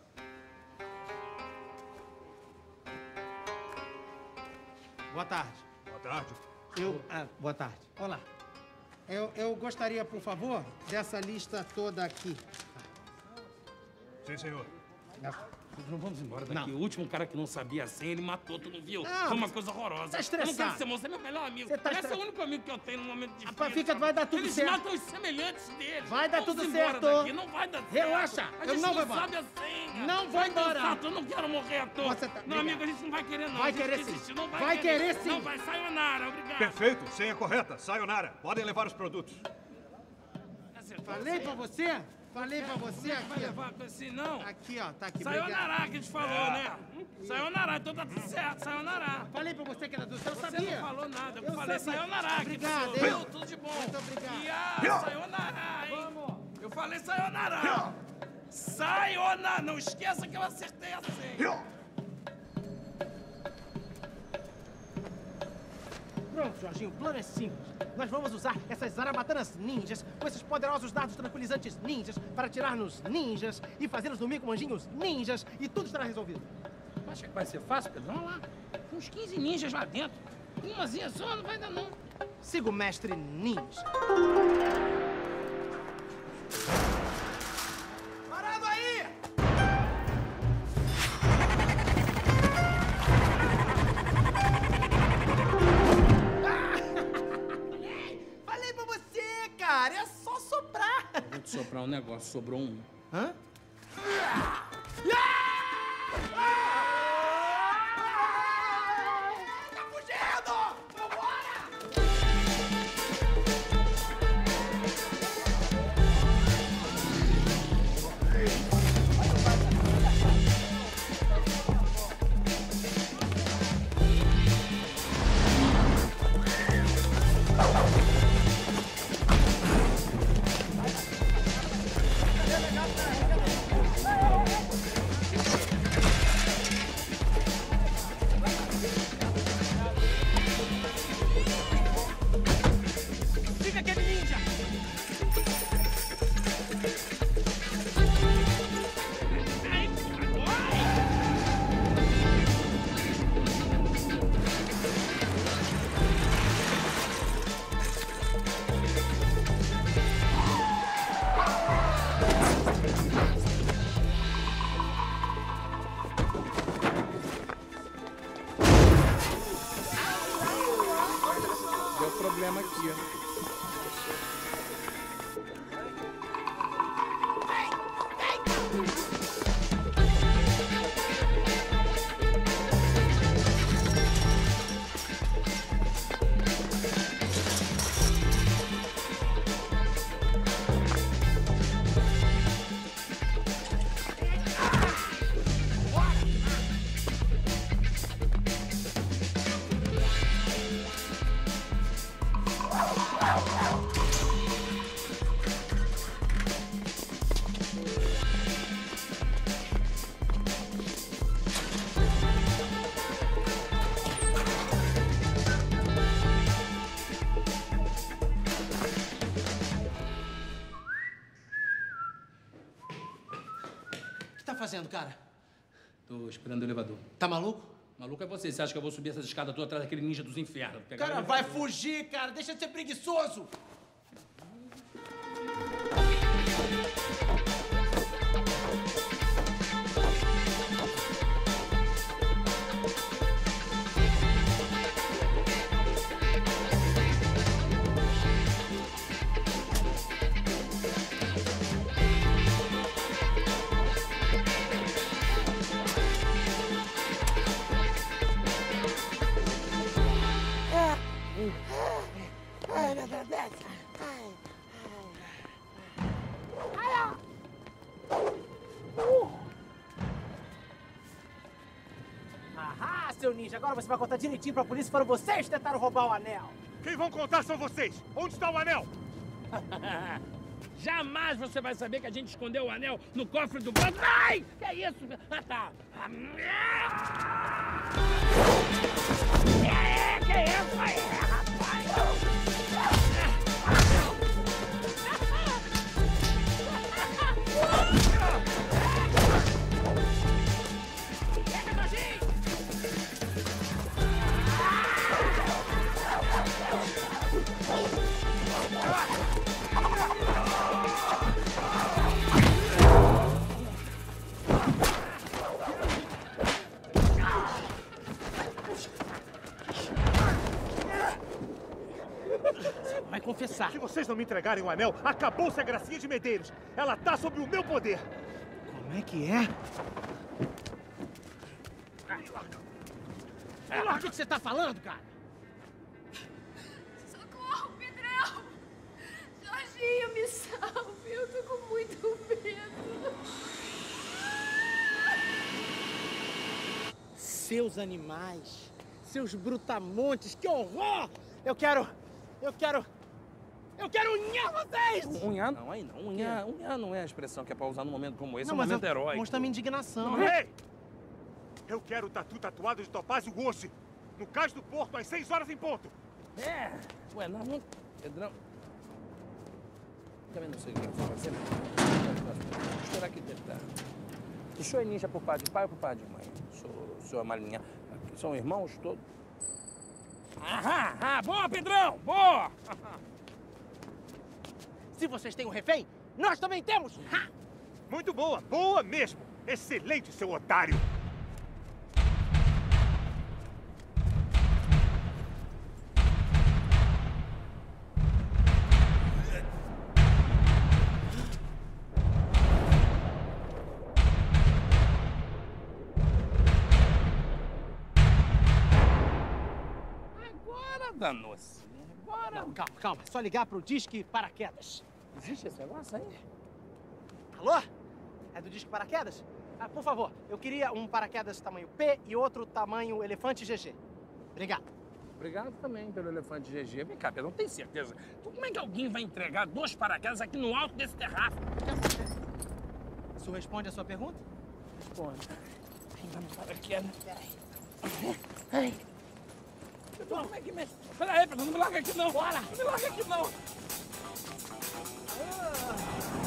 Boa tarde. Boa tarde. Eu... Ah, boa tarde. Olá. Eu, eu gostaria, por favor, dessa lista toda aqui. Sim, senhor. Não vamos embora daqui. Não. O último cara que não sabia a senha, ele matou, tu não viu? Não, Foi uma mas coisa horrorosa. tá estressado. Eu não quero ser moço, é meu melhor amigo. Você tá Esse estre- é o único amigo que eu tenho no momento difícil. Rapaz, fica, vai dar tudo Eles certo. matam os semelhantes deles. Vai dar Vamos tudo embora certo. Daqui. Não vai dar certo. Relaxa, A eu gente não não vou embora. sabe a senha. Não vou Vai embora. dançar, eu não quero morrer à toa. Você tá- Não, obrigado. amigo, a gente não vai querer, não. Vai A gente querer sim. desiste, Não vai, Vai querer sim. Não vai, sayonara, obrigado. Perfeito, senha correta. Sayonara. Podem levar os produtos. Falei pra você? Falei pra você Como é que vai aqui, ó. levar com esse não? Aqui, ó, tá aqui. Sayonara obrigado. que a gente falou, né? Sayonara, então tá tudo certo, sayonara. Falei pra você que era do céu, eu Você sabia. não falou nada, eu, Eu falei sabia. sayonara. Obrigado, que eu. viu? Tudo de bom. Muito obrigado. E a sayonara, hein? Vamos. Eu falei sayonara. Sayonara, não esqueça que eu acertei a senha. Pronto, Jorginho, o plano é simples. Nós vamos usar essas zarabatanas ninjas, com esses poderosos dardos tranquilizantes ninjas, para atirar nos ninjas e fazê-los dormir com anjinhos ninjas, e tudo estará resolvido. Acha que vai ser fácil, Pedro? Vamos lá. Tem uns quinze ninjas lá dentro. Umazinha só não vai dar, não. Siga o mestre ninja. Parado aí! um negócio, sobrou um. Hã? Tá fugindo! Vambora! Fica aquele ninja! Deu problema aqui, ó. O que tá fazendo, cara? Tô esperando o elevador. Tá maluco? Maluco é você. Você acha que eu vou subir essas escadas todas atrás daquele ninja dos infernos? Pegar Cara, o vai elevador. fugir, cara. Deixa de ser preguiçoso. Ai, meu Deus, desce. Ai, ai. Ai, ó. Uh. Ahá, seu ninja. Agora você vai contar direitinho pra polícia para vocês tentaram roubar o anel. Quem vão contar são vocês. Onde está o anel? Jamais você vai saber que a gente escondeu o anel no cofre do banco. Ai! Que é isso? Ah, tá. Que é isso aí, rapaz? Vai confessar. Se vocês não me entregarem o anel, acabou-se a gracinha de Medeiros. Ela tá sob o meu poder. Como é que é? O que que você tá falando, cara? Socorro, Pedrão! Jorginho, me salve! Eu tô com muito medo. Seus animais, seus brutamontes, que horror! Eu quero, eu quero, eu quero unhar vocês! Unhar não, aí não. Unhar, unhar não é a expressão que é pra usar num momento como esse, Não, é um mas momento eu heróico. mostro a minha indignação. Ei! Eu quero o tatu tatuado de Topázio Rossi. No cais do Porto, às seis horas em ponto. É. Ué, nós não... Pedrão... Também não sei o que eu vou fazer. Vou esperar aqui tentar. O senhor é ninja por pai de pai ou por pai de mãe? O senhor, o senhor é marinha. São irmãos todos? Aham, ah, boa, Pedrão! Boa! Se vocês têm um refém, nós também temos! Ha! Muito boa, boa mesmo. Excelente, seu otário. danou-se. Bora. Não, calma, calma. É só ligar pro Disque Paraquedas. Existe esse negócio aí? Alô? É do Disque Paraquedas? Ah, por favor, eu queria um paraquedas tamanho P e outro tamanho elefante G G. Obrigado. Obrigado também pelo elefante G G. Vem cá, Pedro, não tem certeza. Como é que alguém vai entregar dois paraquedas aqui no alto desse terraço? Isso responde a sua pergunta? Responde. Vamos paraquedas. Peraí. Ai. Pedro, como é que mexe? Peraí, Pedro, não me larga aqui não. Bora. Não me larga aqui não. Ah.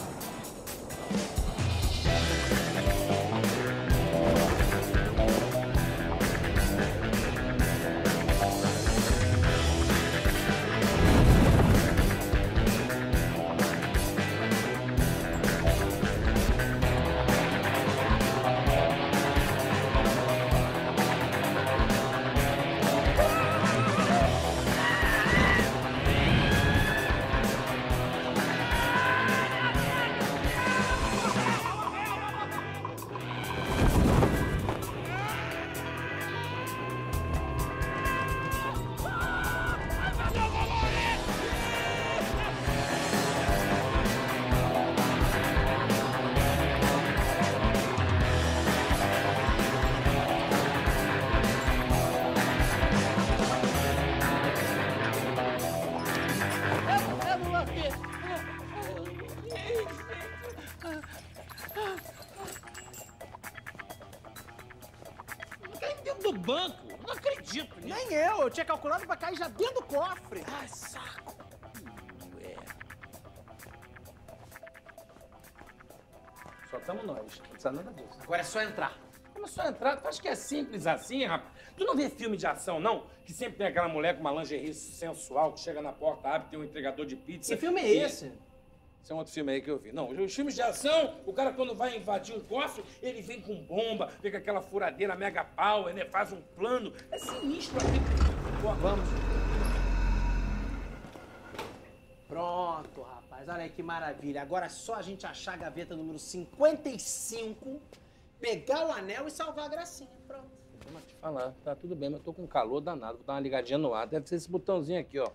Do banco? Não acredito nisso. Nem eu. Eu tinha calculado pra cair já dentro do cofre. Ai, saco. Ué. Só estamos nós. Não precisa nada disso. Agora é só entrar. Como é só entrar? Tu acha que é simples assim, rapaz? Tu não vê filme de ação, não? Que sempre tem aquela mulher com uma lingerie sensual que chega na porta, abre, tem um entregador de pizza. Que filme é e... esse? Esse é um outro filme aí que eu vi. Não, os filmes de ação, o cara quando vai invadir um cofre, ele vem com bomba, vem com aquela furadeira mega power, né? Faz um plano. É sinistro aqui. Vamos. Pronto, rapaz. Olha aí que maravilha. Agora é só a gente achar a gaveta número cinquenta e cinco, pegar o anel e salvar a gracinha. Pronto. Vou te falar, tá tudo bem, mas eu tô com calor danado. Vou dar uma ligadinha no ar. Deve ser esse botãozinho aqui, ó.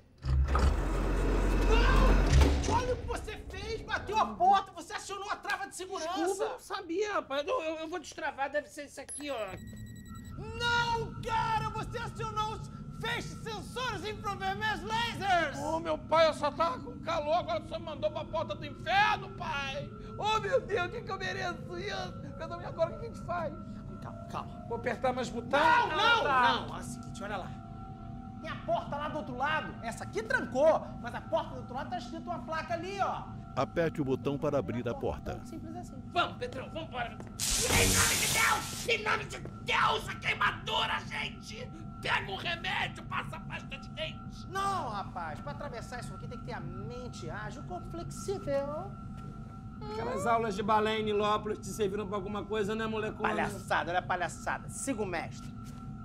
Olha o que você fez, bateu a porta, você acionou a trava de segurança. Desculpa, eu não sabia, rapaz. Eu, eu, eu vou destravar, deve ser isso aqui, ó. Não, cara, você acionou os feixes sensores infravermelhos lasers. Ô, oh, meu pai, eu só tava com calor, agora você mandou pra porta do inferno, pai. Ô, oh, meu Deus, o que que eu mereço isso? Cadê minha agora, o que a gente faz? Calma, calma. Vou apertar mais botão? Não, não, tá. não. É o seguinte, olha lá. Tem a porta lá do outro lado. Essa aqui trancou, mas a porta do outro lado tá escrito uma placa ali, ó. Aperte o botão para abrir a porta. Simples assim. Vamos, Pedrão, vamos embora. Em nome de Deus! Em nome de Deus! A queimadura, gente! Pega um remédio, passa a pasta de dente. Não, rapaz. Pra atravessar isso aqui tem que ter a mente ágil, o corpo flexível. Aquelas aulas de balé em Nilópolis te serviram pra alguma coisa, né, molecona? Palhaçada, olha a palhaçada. Siga o mestre.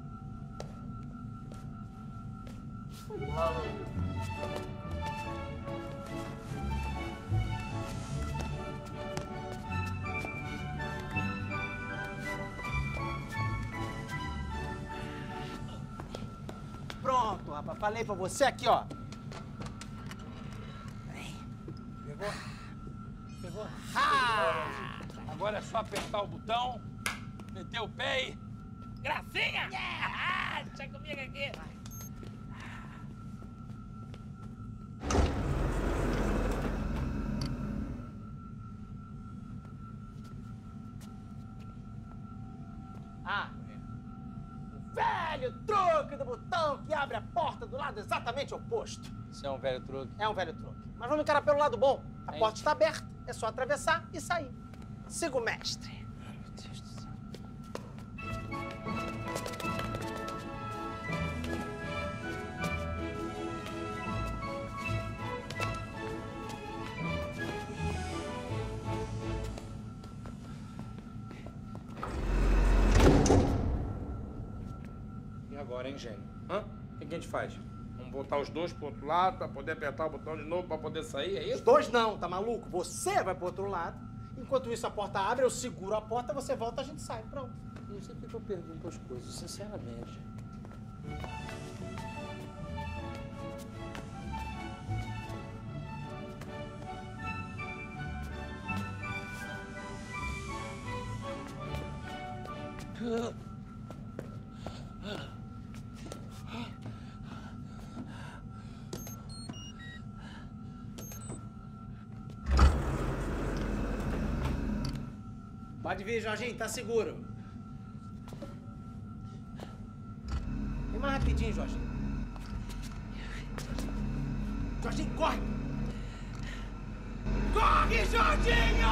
Pronto, rapaz. Falei pra você aqui, ó. Pegou? Pegou? Ah! Agora é só apertar o botão, meter o pé e... Gracinha! Yeah! Deixa comigo aqui. Ah, o velho truque do botão que abre a porta do lado exatamente oposto. Isso é um velho truque. É um velho truque. Mas vamos encarar pelo lado bom. A É porta isso. está aberta, é só atravessar e sair. Siga o mestre. Meu Deus do céu. E agora, hein, gênio? Hã? O que que a gente faz? Vamos botar os dois pro outro lado pra poder apertar o botão de novo pra poder sair, é Os isso? dois não, tá maluco? Você vai pro outro lado. Enquanto isso a porta abre, eu seguro a porta, você volta, a gente sai. Pronto. Não sei porque eu pergunto as coisas, sinceramente. Pode vir, Jorginho, tá seguro. Vem mais rapidinho, Jorginho. Jorginho, corre! Corre, Jorginho!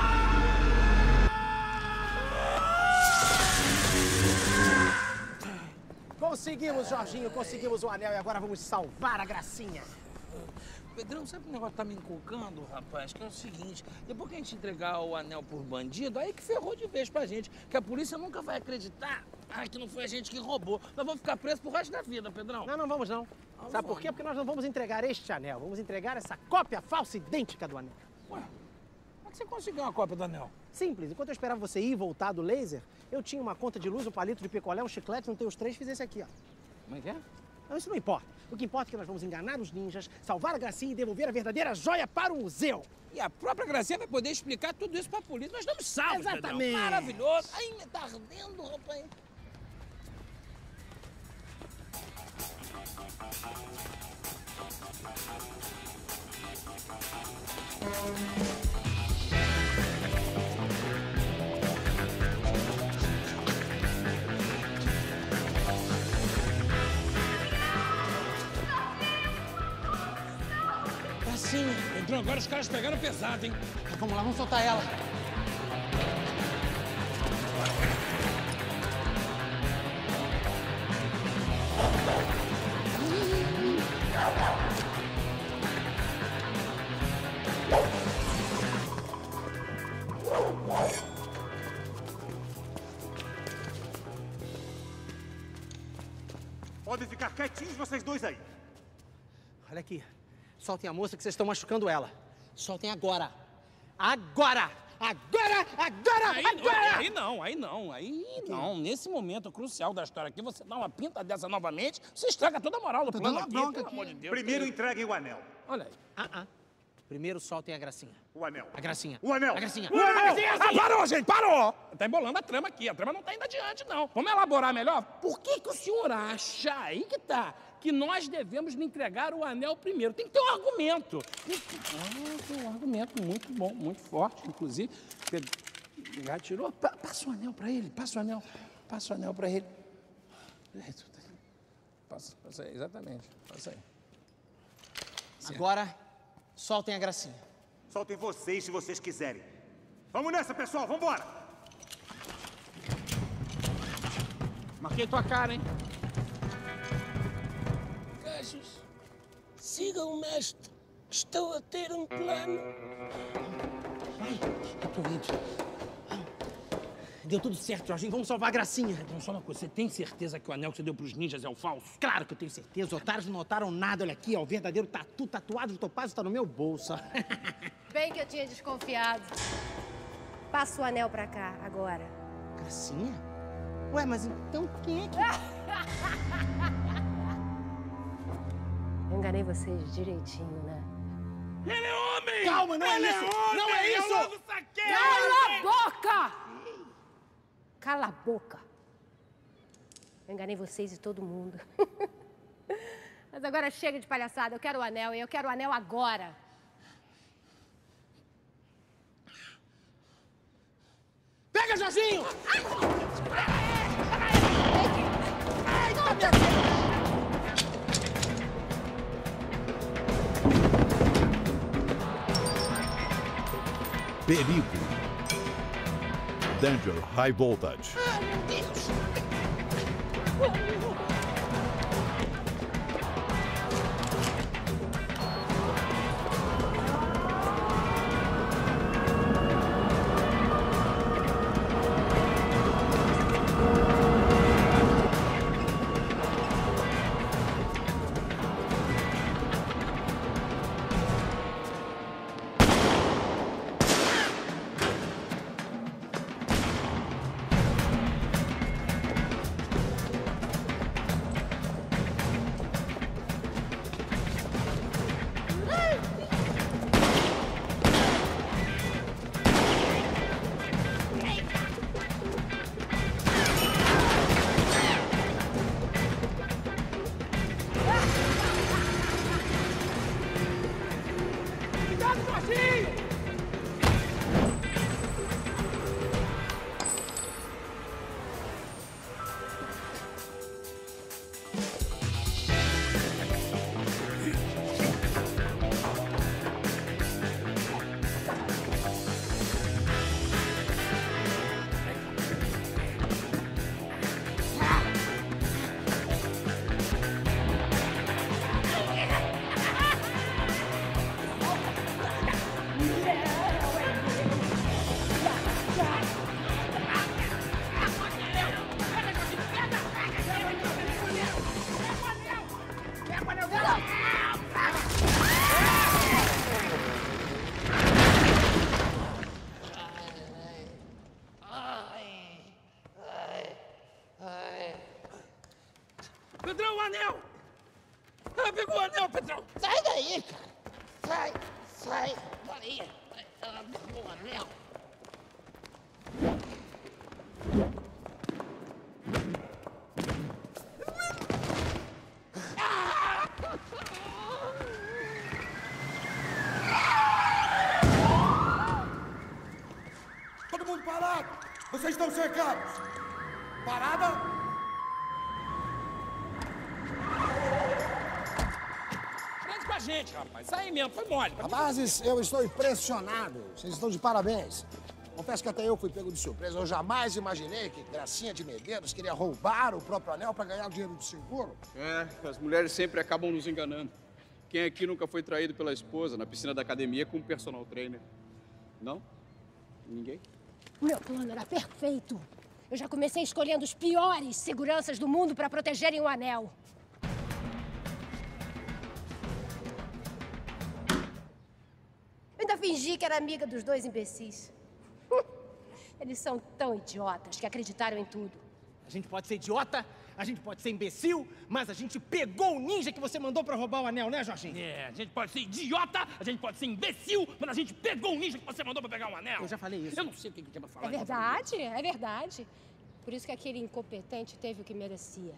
Conseguimos, Jorginho, conseguimos o anel e agora vamos salvar a Gracinha. Pedrão, sabe que o negócio tá me inculcando, rapaz? Que é o seguinte, depois que a gente entregar o anel por bandido, aí que ferrou de vez pra gente. Que a polícia nunca vai acreditar ah, que não foi a gente que roubou. Nós vamos ficar presos pro resto da vida, Pedrão. Não, não vamos não. Ah, Sabe vamos. por quê? Porque nós não vamos entregar este anel. Vamos entregar essa cópia falsa idêntica do anel. Ué, como é que você conseguiu uma cópia do anel? Simples. Enquanto eu esperava você ir e voltar do laser, eu tinha uma conta de luz, um palito de picolé, um chiclete, juntei os três e fiz esse aqui, ó. Como é que é? Não, isso não importa. O que importa é que nós vamos enganar os ninjas, salvar a Gracinha e devolver a verdadeira joia para o museu. E a própria Gracinha vai poder explicar tudo isso pra polícia. Nós estamos salvos, Exatamente. Pedrão. Maravilhoso. Ai, me tá ardendo, rapaz. Gracinha. Pedrão, agora os caras pegaram pesado, hein? Vamos lá, vamos soltar ela. Podem ficar quietinhos vocês dois aí. Olha aqui. Soltem a moça que vocês estão machucando ela. Soltem agora. Agora! Agora! Agora! Aí agora! não, aí não, aí não, aí não. Nesse momento crucial da história aqui, você dá uma pinta dessa novamente, você estraga toda a moral do plano aqui, pelo amor de Deus. Primeiro entreguem o anel. Olha aí. Ah, ah. Primeiro soltem a Gracinha. O anel. A Gracinha. O anel. A Gracinha. O anel. A Gracinha. Ah, parou, gente, parou! Tá embolando a trama aqui, a trama não tá indo adiante, não. Vamos elaborar melhor? Por que que o senhor acha, aí que tá, que nós devemos lhe entregar o anel primeiro? Tem que ter um argumento. Ah, tem um argumento muito bom, muito forte, inclusive. Pedro já tirou. Pa passa o anel pra ele, passa o anel. Passa o anel pra ele. Passa, passa aí, exatamente. Passa aí. Certo. Agora, soltem a Gracinha. Soltem vocês se vocês quiserem. Vamos nessa, pessoal, vambora! Marquei tua cara, hein? Gajos, sigam o mestre. Estou a ter um plano. Ai, eu tô indo. Deu tudo certo, Jorginho. Vamos salvar a Gracinha. Então, só uma coisa. Você tem certeza que o anel que você deu pros ninjas é o falso? Claro que eu tenho certeza. Os otários não notaram nada. Olha aqui, ó. O verdadeiro tatu tatuado de topázio tá no meu bolso. Bem que eu tinha desconfiado. Passa o anel pra cá, agora. Gracinha? Ué, mas então quem é que... Eu enganei vocês direitinho, né? Ele é homem! Calma, não é Ele isso! É homem! Não é isso! Eu logo saquei! Cala a boca! Cala a boca! Eu enganei vocês e todo mundo. Mas agora chega de palhaçada. Eu quero o anel e eu quero o anel agora. Pega, Jorginho! Perigo. Danger High Voltage. Ah, meu Deus! Pedrão, o anel! Ela pegou o anel, Pedrão! Sai daí, cara! Sai, sai daí! Ela pegou o anel! Todo mundo parado! Vocês estão cercados! Parada! Prende com a gente, rapaz. Isso aí mesmo, foi mole. Rapazes, eu estou impressionado. Vocês estão de parabéns. Confesso que até eu fui pego de surpresa. Eu jamais imaginei que Gracinha de Medeiros queria roubar o próprio anel para ganhar o dinheiro do seguro. É, as mulheres sempre acabam nos enganando. Quem aqui nunca foi traído pela esposa na piscina da academia com um personal trainer? Não? Ninguém? O meu plano era perfeito. Eu já comecei escolhendo os piores seguranças do mundo para protegerem o anel. Eu ainda fingi que era amiga dos dois imbecis. Eles são tão idiotas que acreditaram em tudo. A gente pode ser idiota, a gente pode ser imbecil, mas a gente pegou o ninja que você mandou pra roubar o anel, né, Jorginho? É, a gente pode ser idiota, a gente pode ser imbecil, mas a gente pegou o ninja que você mandou pra pegar um anel. Eu já falei isso. Eu não sei o que que tinha pra falar. É verdade, é verdade. Por isso que aquele incompetente teve o que merecia.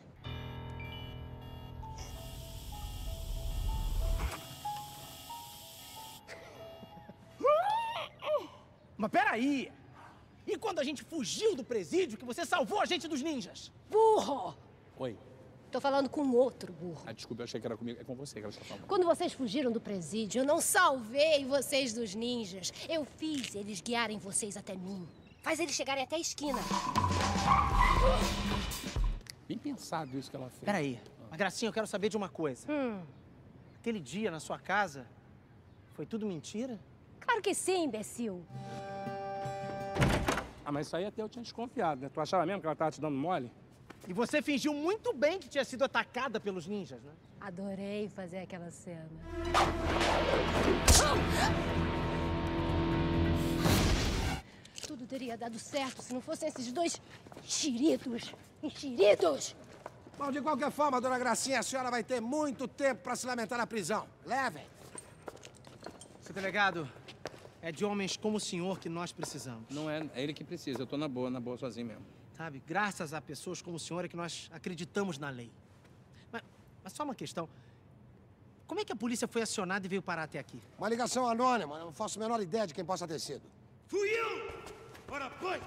Mas peraí! E quando a gente fugiu do presídio, que você salvou a gente dos ninjas? Burro! Oi. Tô falando com outro burro. Ah, desculpa, eu achei que era comigo. É com você que ela está falando. Quando vocês fugiram do presídio, eu não salvei vocês dos ninjas. Eu fiz eles guiarem vocês até mim. Faz eles chegarem até a esquina. Bem pensado isso que ela fez. Peraí. Mas, Gracinha, eu quero saber de uma coisa. Hum. Aquele dia na sua casa, foi tudo mentira? Claro que sim, imbecil. Ah, mas isso aí até eu tinha desconfiado, né? Tu achava mesmo que ela tava te dando mole? E você fingiu muito bem que tinha sido atacada pelos ninjas, né? Adorei fazer aquela cena. Tudo teria dado certo se não fossem esses dois enxeridos. Enxeridos! Bom, de qualquer forma, dona Gracinha, a senhora vai ter muito tempo para se lamentar na prisão. Levem. Seu delegado, é de homens como o senhor que nós precisamos. Não é, é ele que precisa. Eu tô na boa, na boa sozinho mesmo. Sabe, graças a pessoas como o senhor é que nós acreditamos na lei. Mas, mas só uma questão. Como é que a polícia foi acionada e veio parar até aqui? Uma ligação anônima. Não faço a menor ideia de quem possa ter sido. Fui eu! Ora, pois!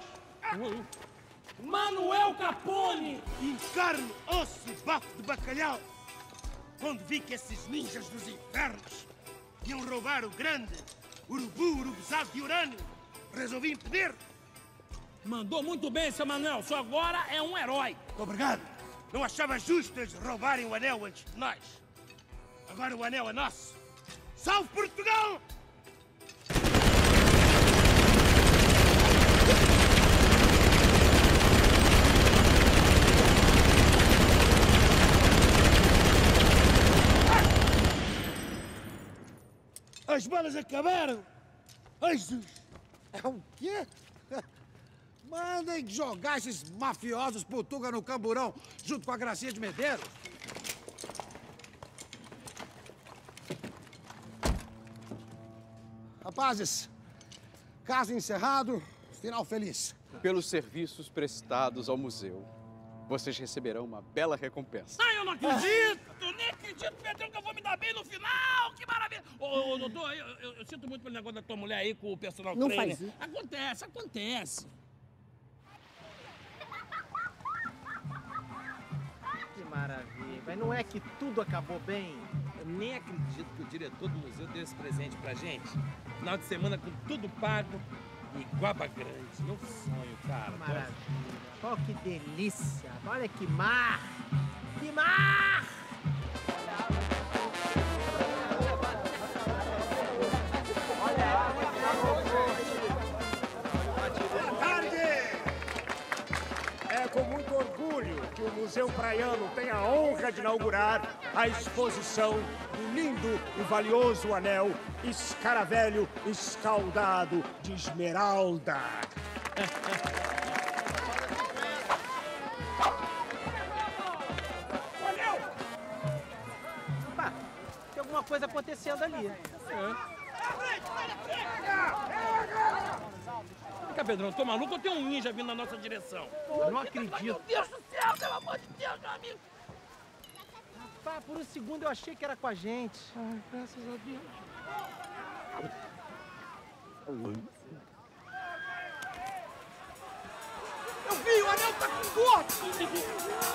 Manuel Capone! Encarno, osso e bafo de bacalhau! Quando vi que esses ninjas dos infernos iam roubar o grande urubu urubuzado de urânio, resolvi impedir. Mandou muito bem, seu Manuel. Só agora é um herói. Obrigado. Não achava justo eles roubarem o anel antes de nós. Agora o anel é nosso. Salve Portugal! As balas acabaram! Ai, Jesus! É o quê? Mandem jogar esses mafiosos putuga no camburão junto com a Gracinha de Medeiros. Rapazes, caso encerrado, final feliz. Pelos serviços prestados ao museu, vocês receberão uma bela recompensa. Ai, eu não acredito! Eu nem acredito, Pedrão, que eu vou me dar bem no final! Que maravilha! Ô, ô doutor, eu, eu, eu sinto muito pelo negócio da tua mulher aí com o personal Não trainer. faz isso. Acontece, acontece. Que maravilha. Mas não é que tudo acabou bem? Eu nem acredito que o diretor do museu deu esse presente pra gente. Final de semana com tudo pago e Guaba Grande. Meu sonho, cara. Maravilha. Oh, que delícia. Olha que mar. Que mar! Boa tarde! É com muito orgulho que o Museu Praiano tem a honra de inaugurar a exposição do lindo e valioso anel Escaravelho Escaldado de Esmeralda. coisa acontecendo ali. É. Vem cá, Pedrão, tô maluco ou tem um ninja vindo na nossa direção? Eu não acredito. Meu Deus do céu, pelo amor de Deus, meu amigo. Rapaz, por um segundo eu achei que era com a gente. Ai, graças a Deus. Eu vi, o anel tá com gordo.